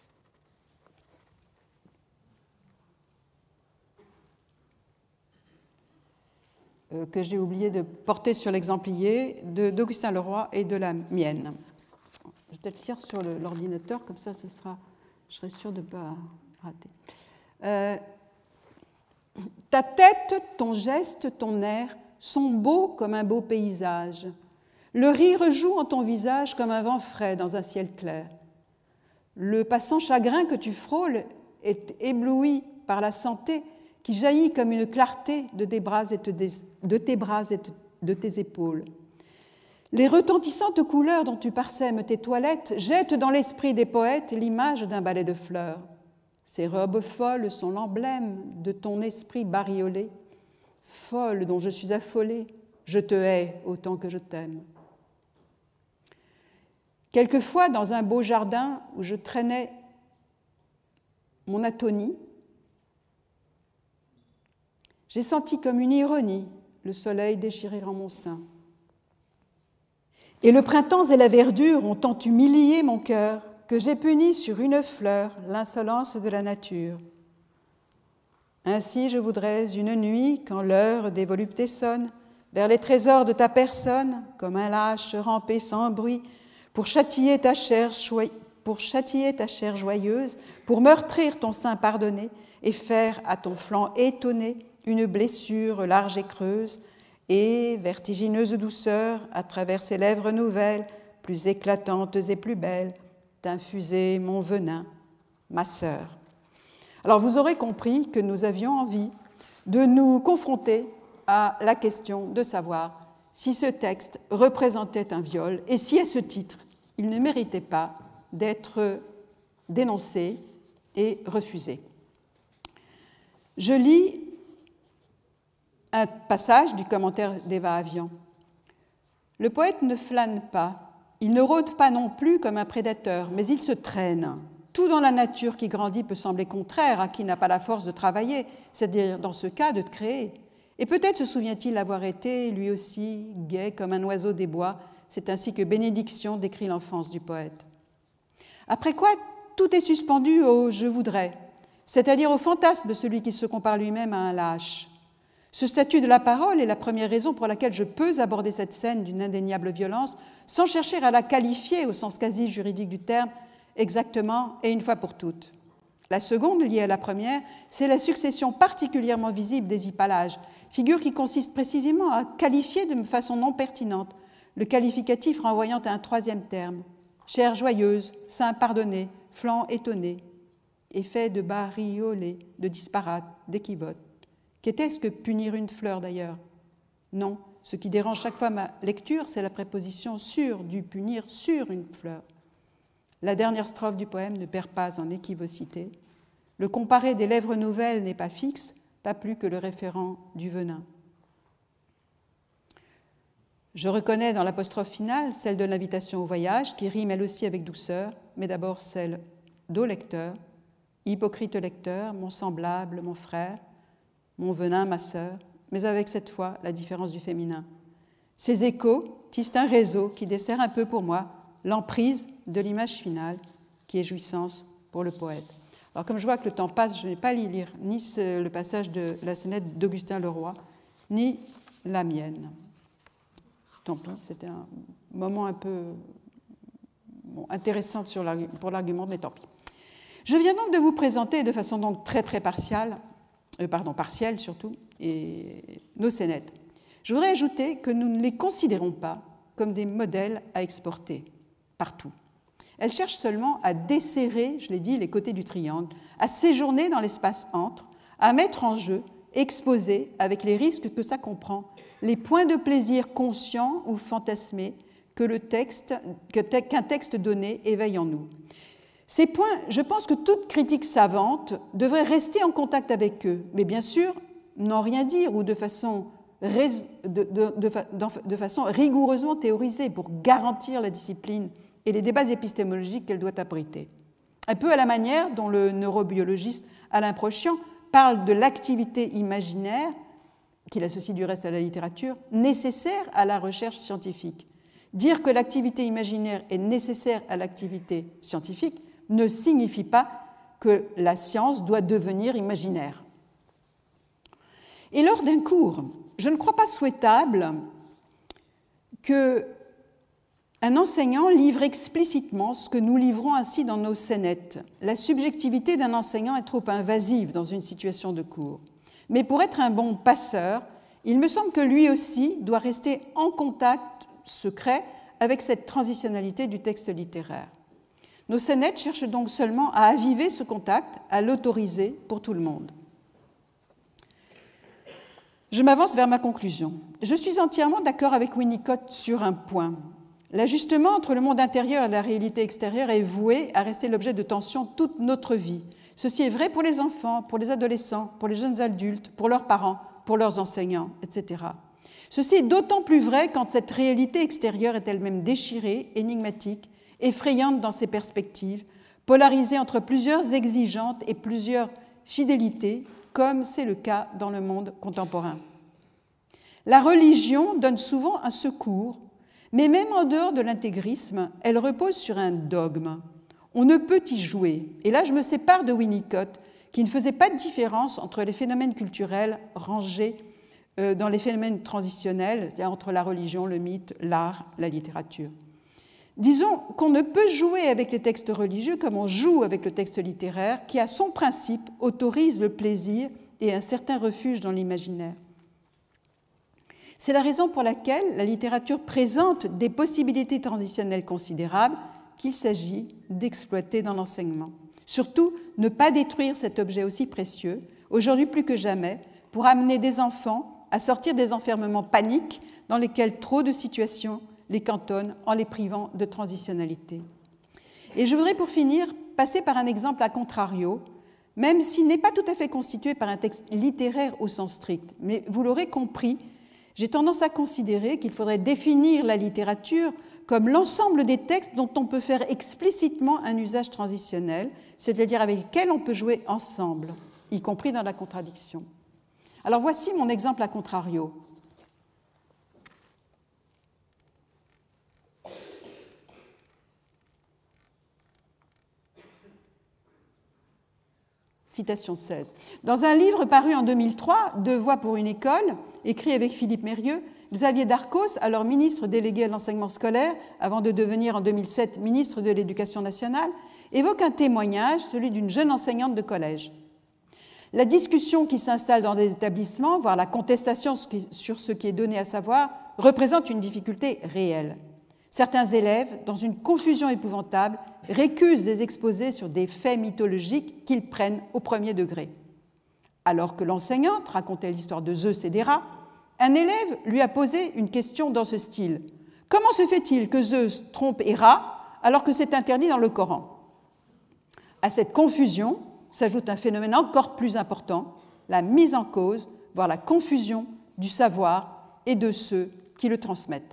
Euh, que j'ai oublié de porter sur l'exemplier d'Augustin Leroy et de la mienne. Je vais peut-être lire sur l'ordinateur, comme ça, ce sera, je serai sûre de ne pas rater. Euh, Ta tête, ton geste, ton air sont beaux comme un beau paysage. Le rire joue en ton visage comme un vent frais dans un ciel clair. Le passant chagrin que tu frôles est ébloui par la santé qui jaillit comme une clarté de tes bras et de tes, bras et de tes épaules. Les retentissantes couleurs dont tu parsèmes tes toilettes jettent dans l'esprit des poètes l'image d'un balai de fleurs. Ces robes folles sont l'emblème de ton esprit bariolé, folle dont je suis affolée, je te hais autant que je t'aime. Quelquefois, dans un beau jardin où je traînais mon atonie, j'ai senti comme une ironie le soleil déchirer en mon sein. Et le printemps et la verdure ont tant humilié mon cœur que j'ai puni sur une fleur l'insolence de la nature. Ainsi je voudrais une nuit, quand l'heure des voluptés sonne, vers les trésors de ta personne, comme un lâche ramper sans bruit, pour châtier ta chair, pour châtier ta chair joyeuse, pour meurtrir ton sein pardonné, et faire à ton flanc étonné une blessure large et creuse, et, vertigineuse douceur, à travers ses lèvres nouvelles, plus éclatantes et plus belles, d'infuser mon venin, ma sœur. Alors vous aurez compris que nous avions envie de nous confronter à la question de savoir si ce texte représentait un viol et si à ce titre il ne méritait pas d'être dénoncée et refusée. Je lis un passage du commentaire d'Eva Avian. « Le poète ne flâne pas, il ne rôde pas non plus comme un prédateur, mais il se traîne. Tout dans la nature qui grandit peut sembler contraire à qui n'a pas la force de travailler, c'est-à-dire dans ce cas de créer. Et peut-être se souvient-il avoir été, lui aussi, gai comme un oiseau des bois. C'est ainsi que Bénédiction décrit l'enfance du poète. Après quoi, tout est suspendu au « je voudrais », c'est-à-dire au fantasme de celui qui se compare lui-même à un lâche. Ce statut de la parole est la première raison pour laquelle je peux aborder cette scène d'une indéniable violence sans chercher à la qualifier au sens quasi juridique du terme, exactement et une fois pour toutes. La seconde, liée à la première, c'est la succession particulièrement visible des hypalages, figure qui consiste précisément à qualifier de façon non pertinente, le qualificatif renvoyant à un troisième terme. Chair joyeuse, sein pardonné, flanc étonné, effet de bariolé, de disparate, d'équivoque. Qu'était-ce que punir une fleur d'ailleurs? Non, ce qui dérange chaque fois ma lecture, c'est la préposition sur, du punir sur une fleur. La dernière strophe du poème ne perd pas en équivocité. Le comparé des lèvres nouvelles n'est pas fixe, pas plus que le référent du venin. Je reconnais dans l'apostrophe finale celle de l'invitation au voyage, qui rime elle aussi avec douceur, mais d'abord celle d'au lecteur, hypocrite lecteur, mon semblable, mon frère, mon venin, ma sœur, mais avec cette fois la différence du féminin. Ces échos tissent un réseau qui dessert un peu pour moi l'emprise de l'image finale, qui est jouissance pour le poète. Alors comme je vois que le temps passe, je n'ai pas à lire ni le passage de la scénette d'Augustin Leroy, ni la mienne. Tant pis, c'était un moment un peu bon, intéressant sur pour l'argument, mais tant pis. Je viens donc de vous présenter de façon donc très très partiale, euh, pardon, partielle surtout, et nos scénettes. Je voudrais ajouter que nous ne les considérons pas comme des modèles à exporter partout. Elles cherchent seulement à desserrer, je l'ai dit, les côtés du triangle, à séjourner dans l'espace entre, à mettre en jeu, exposer, avec les risques que ça comprend, les points de plaisir conscients ou fantasmés que le texte, que te, qu'un texte donné éveille en nous. Ces points, je pense que toute critique savante devrait rester en contact avec eux, mais bien sûr, n'en rien dire ou de façon, de, de, de, de façon rigoureusement théorisée pour garantir la discipline et les débats épistémologiques qu'elle doit abriter. Un peu à la manière dont le neurobiologiste Alain Prochian parle de l'activité imaginaire, qu'il associe du reste à la littérature, nécessaire à la recherche scientifique. Dire que l'activité imaginaire est nécessaire à l'activité scientifique ne signifie pas que la science doit devenir imaginaire. Et lors d'un cours, je ne crois pas souhaitable qu'un enseignant livre explicitement ce que nous livrons ainsi dans nos scénettes. La subjectivité d'un enseignant est trop invasive dans une situation de cours. Mais pour être un bon passeur, il me semble que lui aussi doit rester en contact secret avec cette transitionnalité du texte littéraire. Nos scénettes cherchent donc seulement à aviver ce contact, à l'autoriser pour tout le monde. Je m'avance vers ma conclusion. Je suis entièrement d'accord avec Winnicott sur un point. L'ajustement entre le monde intérieur et la réalité extérieure est voué à rester l'objet de tensions toute notre vie. Ceci est vrai pour les enfants, pour les adolescents, pour les jeunes adultes, pour leurs parents, pour leurs enseignants, et cetera. Ceci est d'autant plus vrai quand cette réalité extérieure est elle-même déchirée, énigmatique, effrayante dans ses perspectives, polarisée entre plusieurs exigeantes et plusieurs fidélités, comme c'est le cas dans le monde contemporain. La religion donne souvent un secours, mais même en dehors de l'intégrisme, elle repose sur un dogme. On ne peut y jouer. Et là, je me sépare de Winnicott, qui ne faisait pas de différence entre les phénomènes culturels rangés dans les phénomènes transitionnels, c'est-à-dire entre la religion, le mythe, l'art, la littérature. Disons qu'on ne peut jouer avec les textes religieux comme on joue avec le texte littéraire, qui, à son principe, autorise le plaisir et un certain refuge dans l'imaginaire. C'est la raison pour laquelle la littérature présente des possibilités transitionnelles considérables qu'il s'agit d'exploiter dans l'enseignement. Surtout, ne pas détruire cet objet aussi précieux, aujourd'hui plus que jamais, pour amener des enfants à sortir des enfermements paniques dans lesquels trop de situations les cantonnent en les privant de transitionnalité. Et je voudrais pour finir passer par un exemple à contrario, même s'il n'est pas tout à fait constitué par un texte littéraire au sens strict. Mais vous l'aurez compris, j'ai tendance à considérer qu'il faudrait définir la littérature comme l'ensemble des textes dont on peut faire explicitement un usage transitionnel, c'est-à-dire avec lesquels on peut jouer ensemble, y compris dans la contradiction. Alors voici mon exemple à contrario. Citation seize. Dans un livre paru en deux mille trois, Deux voix pour une école, écrit avec Philippe Mérieux, Xavier Darcos, alors ministre délégué à l'enseignement scolaire, avant de devenir en deux mille sept ministre de l'Éducation nationale, évoque un témoignage, celui d'une jeune enseignante de collège. La discussion qui s'installe dans les établissements, voire la contestation sur ce qui est donné à savoir, représente une difficulté réelle. Certains élèves, dans une confusion épouvantable, récusent des exposés sur des faits mythologiques qu'ils prennent au premier degré. Alors que l'enseignante racontait l'histoire de Zeus et d'Héra, un élève lui a posé une question dans ce style. « Comment se fait-il que Zeus trompe Héra alors que c'est interdit dans le Coran ?» À cette confusion s'ajoute un phénomène encore plus important, la mise en cause, voire la confusion du savoir et de ceux qui le transmettent.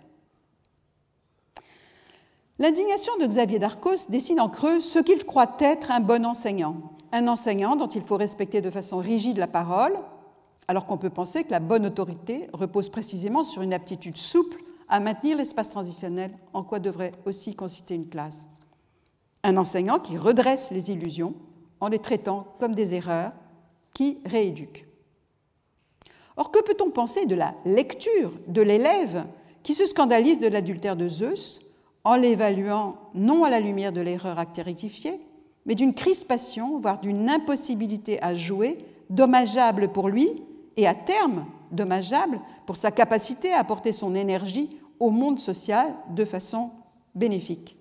L'indignation de Xavier Darcos dessine en creux ce qu'il croit être un bon enseignant, un enseignant dont il faut respecter de façon rigide la parole, alors qu'on peut penser que la bonne autorité repose précisément sur une aptitude souple à maintenir l'espace transitionnel, en quoi devrait aussi consister une classe. Un enseignant qui redresse les illusions en les traitant comme des erreurs, qui rééduque. Or, que peut-on penser de la lecture de l'élève qui se scandalise de l'adultère de Zeus en l'évaluant non à la lumière de l'erreur acte rectifiée, mais d'une crispation, voire d'une impossibilité à jouer, dommageable pour lui et à terme dommageable pour sa capacité à apporter son énergie au monde social de façon bénéfique.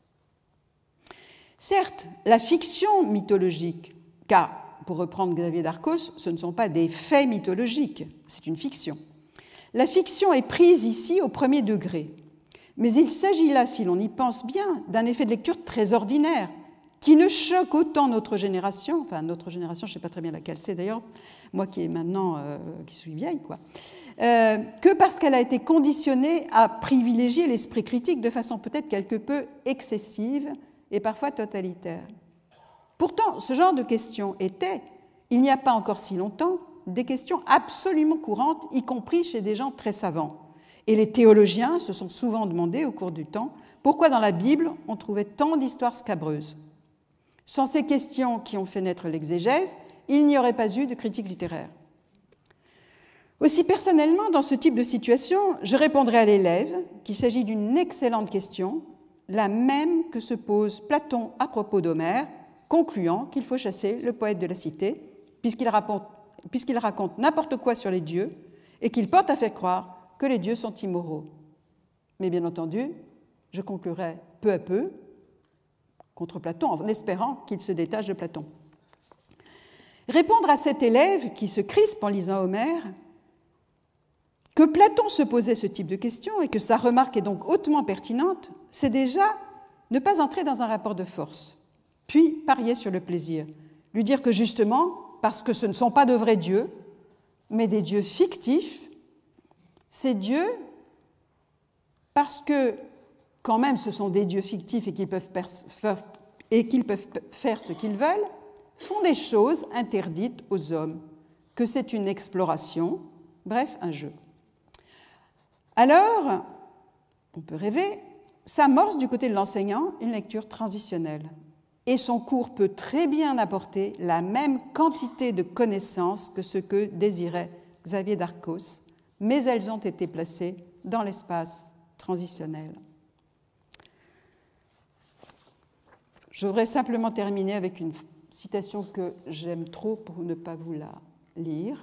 Certes, la fiction mythologique, car, pour reprendre Xavier Darcos, ce ne sont pas des faits mythologiques, c'est une fiction. La fiction est prise ici au premier degré, mais il s'agit là, si l'on y pense bien, d'un effet de lecture très ordinaire, qui ne choque autant notre génération, enfin notre génération, je ne sais pas très bien laquelle c'est d'ailleurs, moi qui est maintenant, euh, qui suis vieille, quoi, euh, que parce qu'elle a été conditionnée à privilégier l'esprit critique de façon peut-être quelque peu excessive et parfois totalitaire. Pourtant, ce genre de questions étaient, il n'y a pas encore si longtemps, des questions absolument courantes, y compris chez des gens très savants. Et les théologiens se sont souvent demandé au cours du temps pourquoi dans la Bible on trouvait tant d'histoires scabreuses. Sans ces questions qui ont fait naître l'exégèse, il n'y aurait pas eu de critique littéraire. Aussi personnellement, dans ce type de situation, je répondrai à l'élève qu'il s'agit d'une excellente question, la même que se pose Platon à propos d'Homère, concluant qu'il faut chasser le poète de la cité, puisqu'il raconte, puisqu'il raconte n'importe quoi sur les dieux et qu'il porte à faire croire que les dieux sont immoraux. Mais bien entendu, je conclurai peu à peu contre Platon en espérant qu'il se détache de Platon. Répondre à cet élève qui se crispe en lisant Homère que Platon se posait ce type de questions et que sa remarque est donc hautement pertinente, c'est déjà ne pas entrer dans un rapport de force, puis parier sur le plaisir, lui dire que justement, parce que ce ne sont pas de vrais dieux, mais des dieux fictifs, ces dieux, parce que quand même ce sont des dieux fictifs et qu'ils peuvent, faire, et qu'ils peuvent faire ce qu'ils veulent, font des choses interdites aux hommes, que c'est une exploration, bref, un jeu. Alors, on peut rêver, s'amorce du côté de l'enseignant une lecture transitionnelle. Et son cours peut très bien apporter la même quantité de connaissances que ce que désirait Xavier Darcos, mais elles ont été placées dans l'espace transitionnel. Je voudrais simplement terminer avec une citation que j'aime trop pour ne pas vous la lire.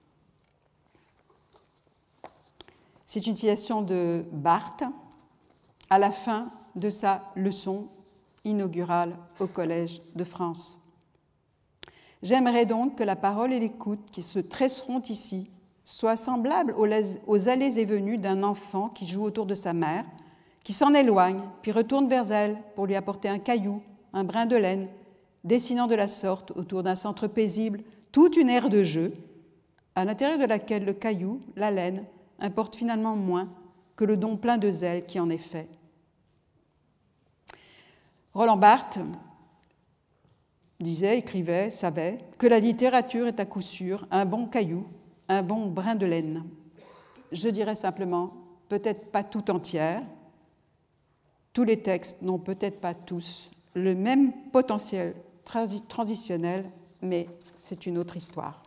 C'est une citation de Barthes à la fin de sa leçon inaugurale au Collège de France. « J'aimerais donc que la parole et l'écoute qui se tresseront ici soient semblables aux allées et venues d'un enfant qui joue autour de sa mère, qui s'en éloigne, puis retourne vers elle pour lui apporter un caillou, un brin de laine, dessinant de la sorte, autour d'un centre paisible, toute une aire de jeu, à l'intérieur de laquelle le caillou, la laine, importe finalement moins que le don plein de zèle qui en est fait. Roland Barthes disait, écrivait, savait que la littérature est à coup sûr un bon caillou, un bon brin de laine. Je dirais simplement, peut-être pas tout entière. Tous les textes n'ont peut-être pas tous le même potentiel transi- transitionnel, mais c'est une autre histoire.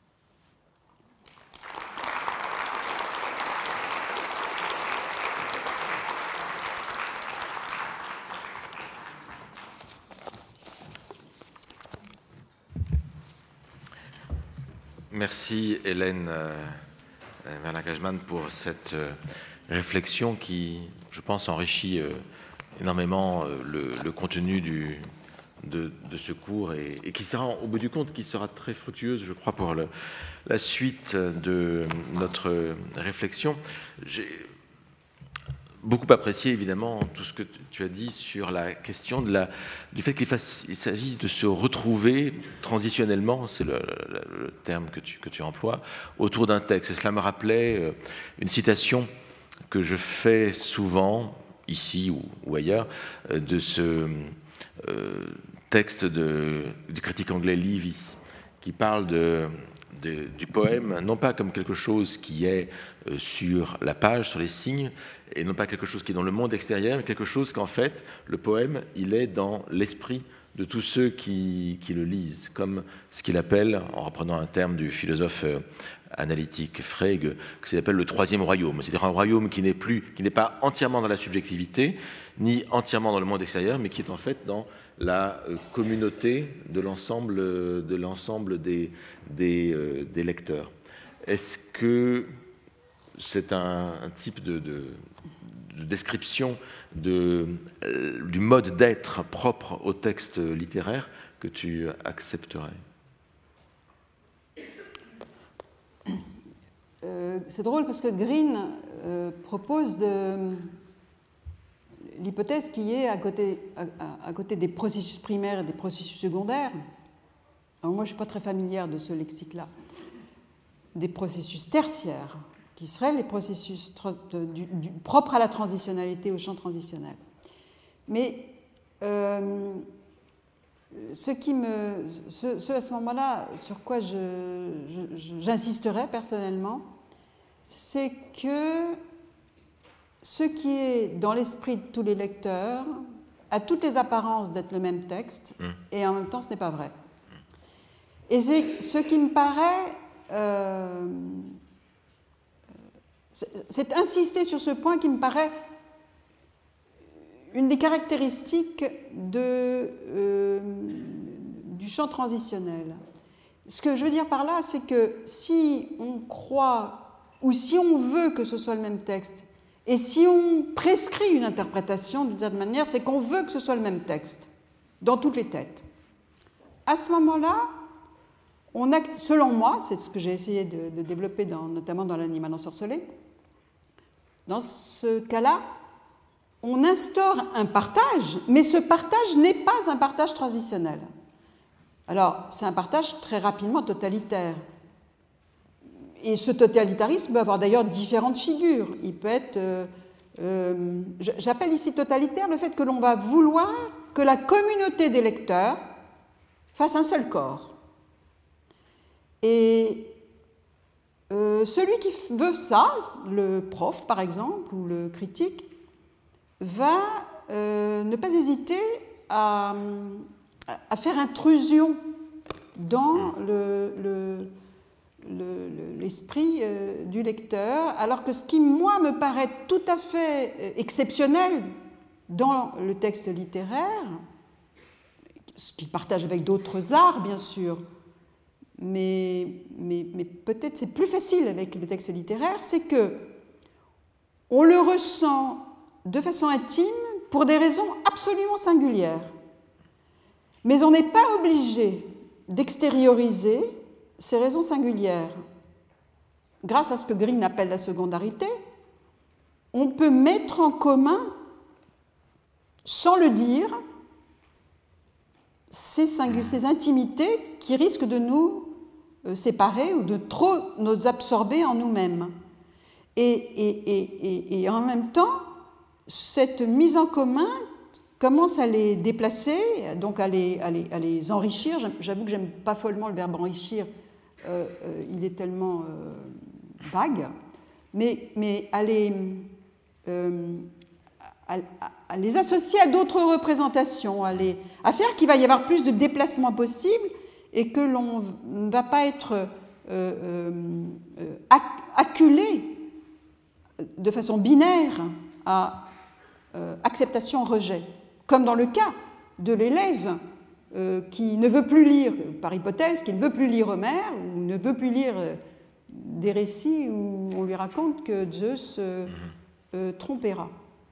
Merci Hélène Merlin-Cajman pour cette réflexion qui, je pense, enrichit énormément le, le contenu du, de, de ce cours et, et qui sera, au bout du compte, qui sera très fructueuse, je crois, pour le, la suite de notre réflexion. J'ai beaucoup apprécié, évidemment, tout ce que tu as dit sur la question de la, du fait qu'il s'agisse de se retrouver transitionnellement, c'est le, le, le terme que tu, que tu emploies, autour d'un texte. Et cela me rappelait une citation que je fais souvent, ici ou, ou ailleurs, de ce euh, texte de, du critique anglais Leavis, qui parle de, de, du poème, non pas comme quelque chose qui est euh, sur la page, sur les signes, et non pas quelque chose qui est dans le monde extérieur, mais quelque chose qu'en fait, le poème, il est dans l'esprit de tous ceux qui, qui le lisent, comme ce qu'il appelle, en reprenant un terme du philosophe euh, analytique Frege, que qu'il appelle le troisième royaume, c'est-à-dire un royaume qui n'est plus, qui n'est pas entièrement dans la subjectivité, ni entièrement dans le monde extérieur, mais qui est en fait dans la euh, communauté de l'ensemble, de l'ensemble des, des, euh, des lecteurs. Est-ce que c'est un, un type de, de, de description de, euh, du mode d'être propre au texte littéraire que tu accepterais? euh, C'est drôle parce que Green euh, propose de, l'hypothèse qui est à côté, à, à côté des processus primaires et des processus secondaires. Alors moi, je ne suis pas très familière de ce lexique-là. Des processus tertiaires, qui seraient les processus du, du, propres à la transitionnalité, au champ transitionnel. Mais euh, ce, qui me, ce, ce à ce moment-là, sur quoi je, je, j'insisterais personnellement, c'est que ce qui est dans l'esprit de tous les lecteurs a toutes les apparences d'être le même texte, mmh. et en même temps, ce n'est pas vrai. Et c'est ce qui me paraît... Euh, c'est insister sur ce point qui me paraît une des caractéristiques de, euh, du champ transitionnel. Ce que je veux dire par là, c'est que si on croit, ou si on veut que ce soit le même texte, et si on prescrit une interprétation d'une certaine manière, c'est qu'on veut que ce soit le même texte, dans toutes les têtes. À ce moment-là, on acte, selon moi, c'est ce que j'ai essayé de, de développer dans, notamment dans l'animal ensorcelé, dans ce cas-là, on instaure un partage, mais ce partage n'est pas un partage transitionnel. Alors, c'est un partage très rapidement totalitaire. Et ce totalitarisme peut avoir d'ailleurs différentes figures. Il peut être... Euh, euh, j'appelle ici totalitaire le fait que l'on va vouloir que la communauté des lecteurs fasse un seul corps. Et euh, celui qui veut ça, le prof par exemple, ou le critique, va euh, ne pas hésiter à, à faire intrusion dans le, le, le, l'esprit euh, du lecteur, alors que ce qui, moi, me paraît tout à fait exceptionnel dans le texte littéraire, ce qu'il partage avec d'autres arts, bien sûr, mais, mais, mais peut-être c'est plus facile avec le texte littéraire, c'est que on le ressent de façon intime pour des raisons absolument singulières. Mais on n'est pas obligé d'extérioriser ces raisons singulières. Grâce à ce que Green appelle la secondarité, on peut mettre en commun sans le dire, ces, ces intimités qui risquent de nous euh, séparer ou de trop nous absorber en nous-mêmes. Et, et, et, et en même temps, cette mise en commun commence à les déplacer, donc à les, à les, à les enrichir. J'avoue que j'aime pas follement le verbe enrichir, euh, euh, il est tellement euh, vague, mais, mais à, les, euh, à, à les associer à d'autres représentations, à, les, à faire qu'il va y avoir plus de déplacements possibles et que l'on ne va pas être euh, euh, acculé de façon binaire à euh, acceptation-rejet, comme dans le cas de l'élève euh, qui ne veut plus lire, par hypothèse, qui ne veut plus lire Homère ou ne veut plus lire euh, des récits où on lui raconte que Zeus euh, euh, trompe Héra.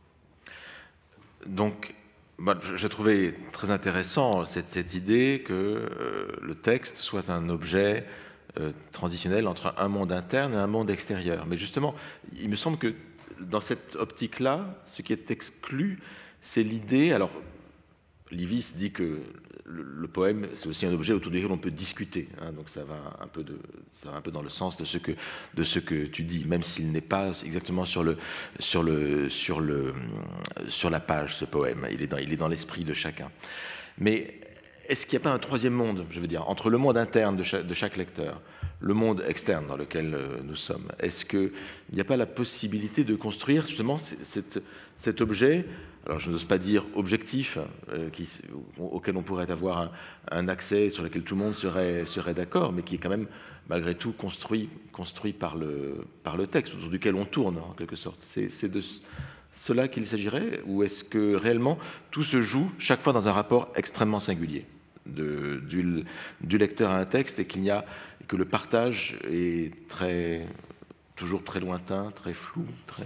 Donc, bah, j'ai trouvé très intéressant cette, cette idée que euh, le texte soit un objet euh, transitionnel entre un monde interne et un monde extérieur. Mais justement, il me semble que dans cette optique-là, ce qui est exclu, c'est l'idée. Alors, Livis dit que le, le poème, c'est aussi un objet autour duquel on peut discuter. Hein, donc, ça va un peu de, ça va un peu dans le sens de ce que, de ce que tu dis, même s'il n'est pas exactement sur le, sur le, sur le, sur la page, ce poème. Il est dans, il est dans l'esprit de chacun. Mais est-ce qu'il n'y a pas un troisième monde, je veux dire, entre le monde interne de chaque, de chaque lecteur, le monde externe dans lequel nous sommes? Est-ce qu'il n'y a pas la possibilité de construire justement cette, cet objet, alors je n'ose pas dire objectif, euh, qui, auquel on pourrait avoir un, un accès, sur lequel tout le monde serait, serait d'accord, mais qui est quand même malgré tout construit, construit par, le, par le texte, autour duquel on tourne en quelque sorte? C'est, c'est de cela qu'il s'agirait, ou est-ce que réellement tout se joue chaque fois dans un rapport extrêmement singulier de, du, du lecteur à un texte, et qu'il y a, que le partage est très, toujours très lointain, très flou, très...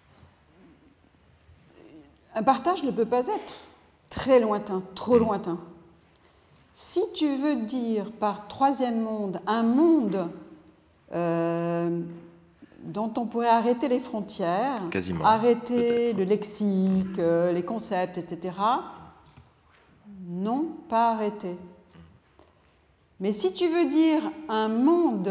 Un partage ne peut pas être très lointain, trop lointain. Si tu veux dire par troisième monde un monde euh, dont on pourrait arrêter les frontières, Quasiment, arrêter le lexique, euh, les concepts, et cetera, non, pas arrêter. Mais si tu veux dire un monde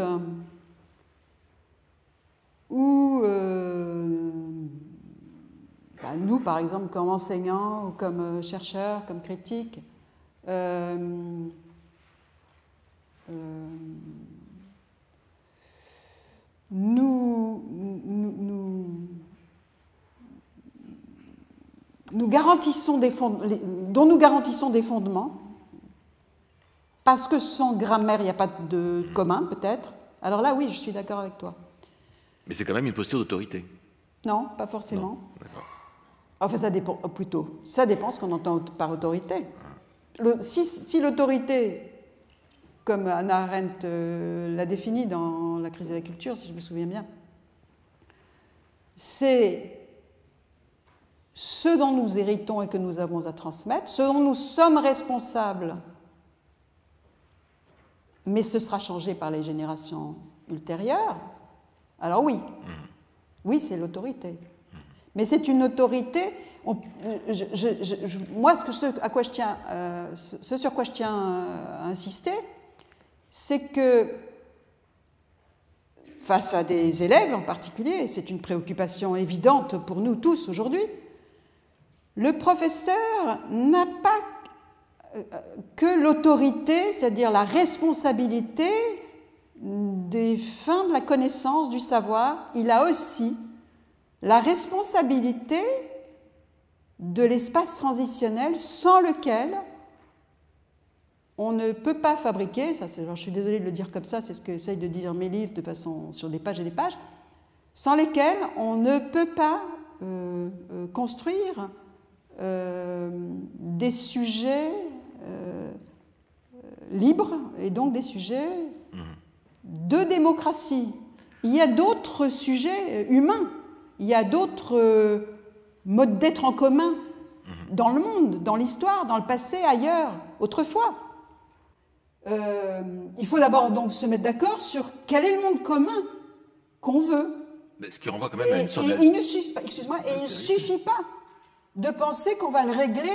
où euh, bah nous, par exemple, comme enseignants ou comme chercheurs, comme critiques, euh, euh, nous, nous, nous, nous garantissons des fond- dont nous garantissons des fondements, parce que sans grammaire, il n'y a pas de commun, peut-être. Alors là, oui, je suis d'accord avec toi. Mais c'est quand même une posture d'autorité. Non, pas forcément. Non, d'accord. Enfin, ça dépend, plutôt. Ça dépend ce qu'on entend par autorité. Le, si, si l'autorité, comme Hannah Arendt euh, l'a définie dans La crise de la culture, si je me souviens bien, c'est ce dont nous héritons et que nous avons à transmettre, ce dont nous sommes responsables, mais ce sera changé par les générations ultérieures, alors oui, mmh. oui, c'est l'autorité. Mmh. Mais c'est une autorité... On, je, je, je, moi, ce, que, ce, à quoi je tiens, euh, ce sur quoi je tiens à insister, c'est que face à des élèves en particulier, et c'est une préoccupation évidente pour nous tous aujourd'hui, le professeur n'a pas que l'autorité, c'est-à-dire la responsabilité des fins de la connaissance, du savoir, il a aussi la responsabilité de l'espace transitionnel sans lequel on ne peut pas fabriquer, ça c'est, alors je suis désolée de le dire comme ça, c'est ce que j'essaye de dire mes livres de façon sur des pages et des pages, sans lesquels on ne peut pas euh, euh, construire euh, des sujets euh, libres et donc des sujets de démocratie. Il y a d'autres sujets humains, il y a d'autres euh, modes d'être en commun dans le monde, dans l'histoire, dans le passé, ailleurs, autrefois. Euh, il faut d'abord donc se mettre d'accord sur quel est le monde commun qu'on veut. Mais ce qui renvoie quand même à une sorte et, de... et il ne suffit pas, excuse-moi, et il ne suffit pas de penser qu'on va le régler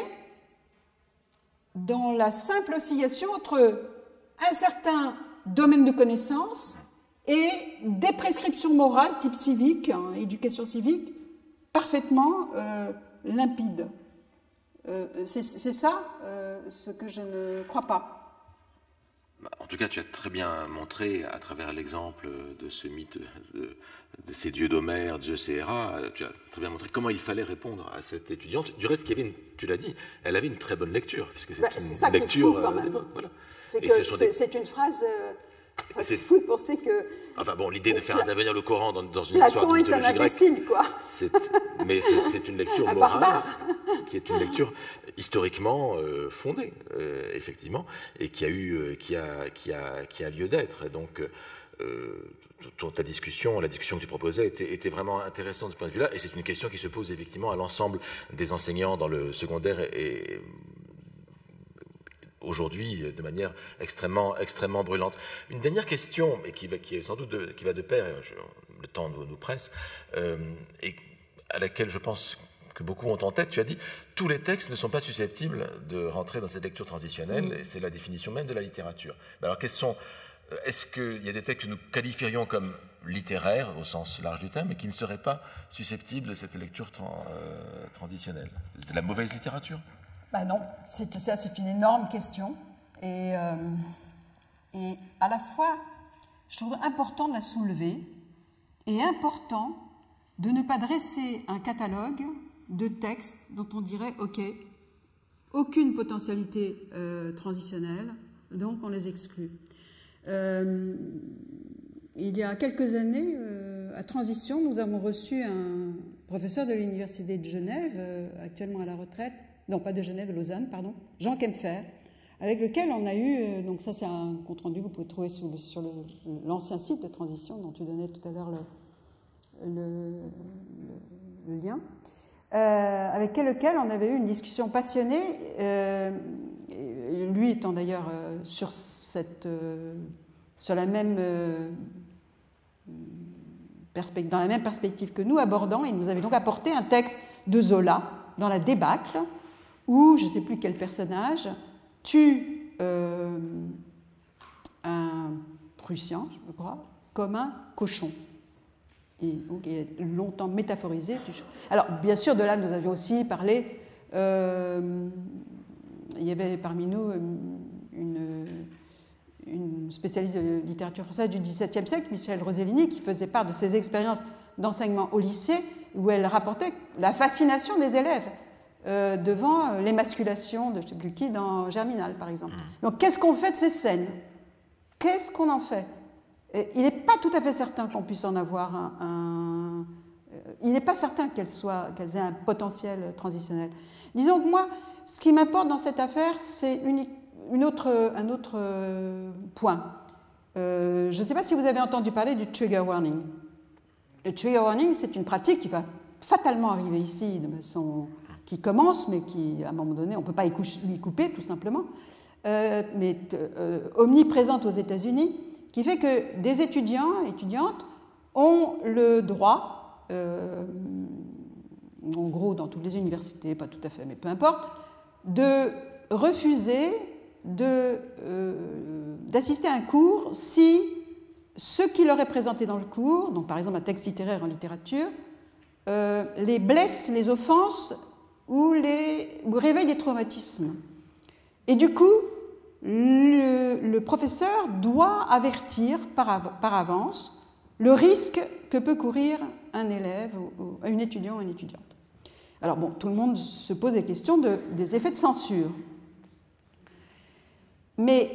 dans la simple oscillation entre un certain domaine de connaissance et des prescriptions morales type civique, hein, éducation civique, parfaitement euh, limpides. Euh, c'est ça euh, ce que je ne crois pas. En tout cas, tu as très bien montré, à travers l'exemple de ce mythe de, de ces dieux d'Homère, Zeus et Héra, tu as très bien montré comment il fallait répondre à cette étudiante. Du reste, il y avait une, tu l'as dit, elle avait une très bonne lecture, puisque c'est bah, une ça lecture fou, quand même. d'époque. Voilà. C'est des... une phrase... Euh... Enfin, c'est fou de penser que... Enfin bon, l'idée de faire intervenir le Coran dans, dans une Platon histoire de mythologie grecque... Platon est un imbécile, quoi. Mais c'est une lecture morale, qui est une lecture historiquement euh, fondée, euh, effectivement, et qui a, eu, euh, qui a, qui a, qui a lieu d'être. Donc, euh, ta discussion, la discussion que tu proposais était, était vraiment intéressante de ce point de vue-là, et c'est une question qui se pose effectivement à l'ensemble des enseignants dans le secondaire et... et aujourd'hui de manière extrêmement, extrêmement brûlante. Une dernière question, et qui, va, qui est sans doute de, qui va de pair, je, le temps nous, nous presse, euh, et à laquelle je pense que beaucoup ont en tête, tu as dit, tous les textes ne sont pas susceptibles de rentrer dans cette lecture transitionnelle, et c'est la définition même de la littérature. Mais alors, quels sont, est-ce qu'il y a des textes que nous qualifierions comme littéraires, au sens large du terme, mais qui ne seraient pas susceptibles de cette lecture tra euh, transitionnelle? C'est de la mauvaise littérature? Ben non, ça c'est une énorme question et, euh, et à la fois je trouve important de la soulever et important de ne pas dresser un catalogue de textes dont on dirait ok, aucune potentialité euh, transitionnelle, donc on les exclut. Euh, il y a quelques années, euh, à Transition, nous avons reçu un professeur de l'Université de Genève, euh, actuellement à la retraite, non pas de Genève, Lausanne, pardon, Jean Kempfer, avec lequel on a eu, donc ça c'est un compte-rendu que vous pouvez trouver sur, le, sur l'ancien site de Transition dont tu donnais tout à l'heure le, le, le, le lien, euh, avec lequel on avait eu une discussion passionnée, euh, lui étant d'ailleurs euh, sur, cette, euh, sur la même, euh, dans la même perspective que nous, abordant, il nous avait donc apporté un texte de Zola dans La Débâcle, où je ne sais plus quel personnage tue euh, un Prussien, je crois, comme un cochon. Et donc, il est longtemps métaphorisé. Alors, bien sûr, de là, nous avions aussi parlé. Euh, il y avait parmi nous une, une spécialiste de littérature française du dix-septième siècle, Michèle Rosellini, qui faisait part de ses expériences d'enseignement au lycée, où elle rapportait la fascination des élèves Euh, devant euh, l'émasculation de je ne sais plus qui dans Germinal, par exemple. Donc, qu'est-ce qu'on fait de ces scènes? Qu'est-ce qu'on en fait? Et il n'est pas tout à fait certain qu'on puisse en avoir un... un euh, il n'est pas certain qu'elles soient, qu'elles aient un potentiel transitionnel. Disons que moi, ce qui m'importe dans cette affaire, c'est une, une autre, un autre euh, point. Euh, je ne sais pas si vous avez entendu parler du trigger warning. Le trigger warning, c'est une pratique qui va fatalement arriver ici de façon... qui commence, mais qui, à un moment donné, on ne peut pas y couper, tout simplement, euh, mais euh, omniprésente aux États-Unis, qui fait que des étudiants et étudiantes ont le droit, euh, en gros dans toutes les universités, pas tout à fait, mais peu importe, de refuser de, euh, d'assister à un cours si ce qui leur est présenté dans le cours, donc par exemple un texte littéraire en littérature, euh, les blesse, les offense ou, les, ou réveille des traumatismes. Et du coup, le, le professeur doit avertir par, av par avance le risque que peut courir un élève, ou, ou un étudiant ou une étudiante. Alors bon, tout le monde se pose des questions de, des effets de censure. Mais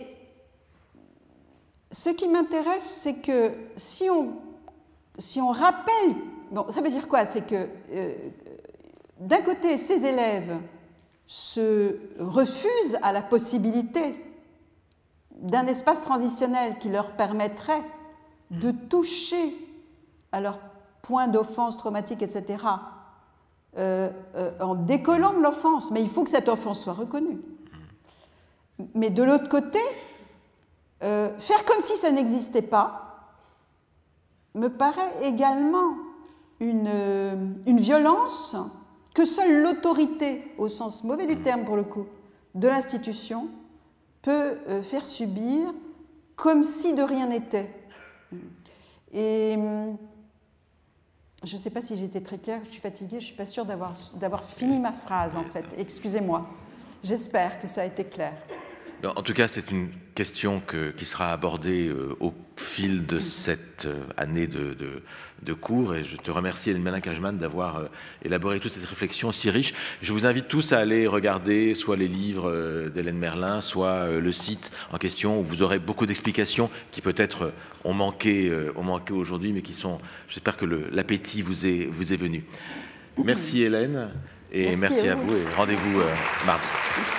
ce qui m'intéresse, c'est que si on, si on rappelle... Bon, ça veut dire quoi? C'est que... Euh, d'un côté, ces élèves se refusent à la possibilité d'un espace transitionnel qui leur permettrait de toucher à leur point d'offense traumatique, et cetera, euh, euh, en décollant de l'offense. Mais il faut que cette offense soit reconnue. Mais de l'autre côté, euh, faire comme si ça n'existait pas me paraît également une, une violence que seule l'autorité, au sens mauvais du terme pour le coup, de l'institution peut euh, faire subir comme si de rien n'était. Et je ne sais pas si j'ai été très claire, je suis fatiguée, je ne suis pas sûre d'avoir, d'avoir fini ma phrase en fait. Excusez-moi. J'espère que ça a été clair. En tout cas, c'est une question que, qui sera abordée euh, au fil de cette euh, année de, de, de cours, et je te remercie, Hélène Mélin-Cajman, d'avoir euh, élaboré toute cette réflexion aussi riche. Je vous invite tous à aller regarder soit les livres euh, d'Hélène Merlin, soit euh, le site en question, où vous aurez beaucoup d'explications qui peut-être euh, ont manqué, euh, ont manqué aujourd'hui, mais qui sont, j'espère que le, l'appétit vous est, vous est venu. Merci Hélène, et merci, merci à vous, et rendez-vous euh, mardi.